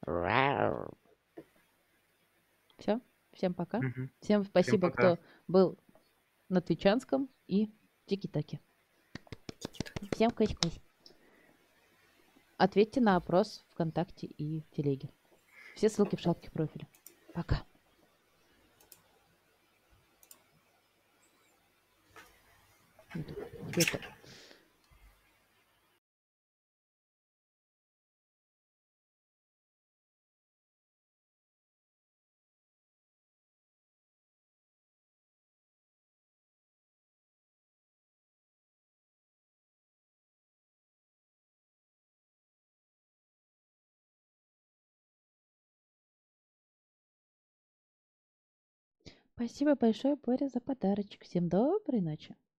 Все. Всем пока. Мгм. Всем спасибо, пока. кто был на Твичанском и Тики-Таки. Всем кась-кась. Ответьте на опрос ВКонтакте и в Телеге. Все ссылки в шапке профиля. Пока. Ютуб, тебе тоже. Спасибо большое, Боря, за подарочек. Всем доброй ночи.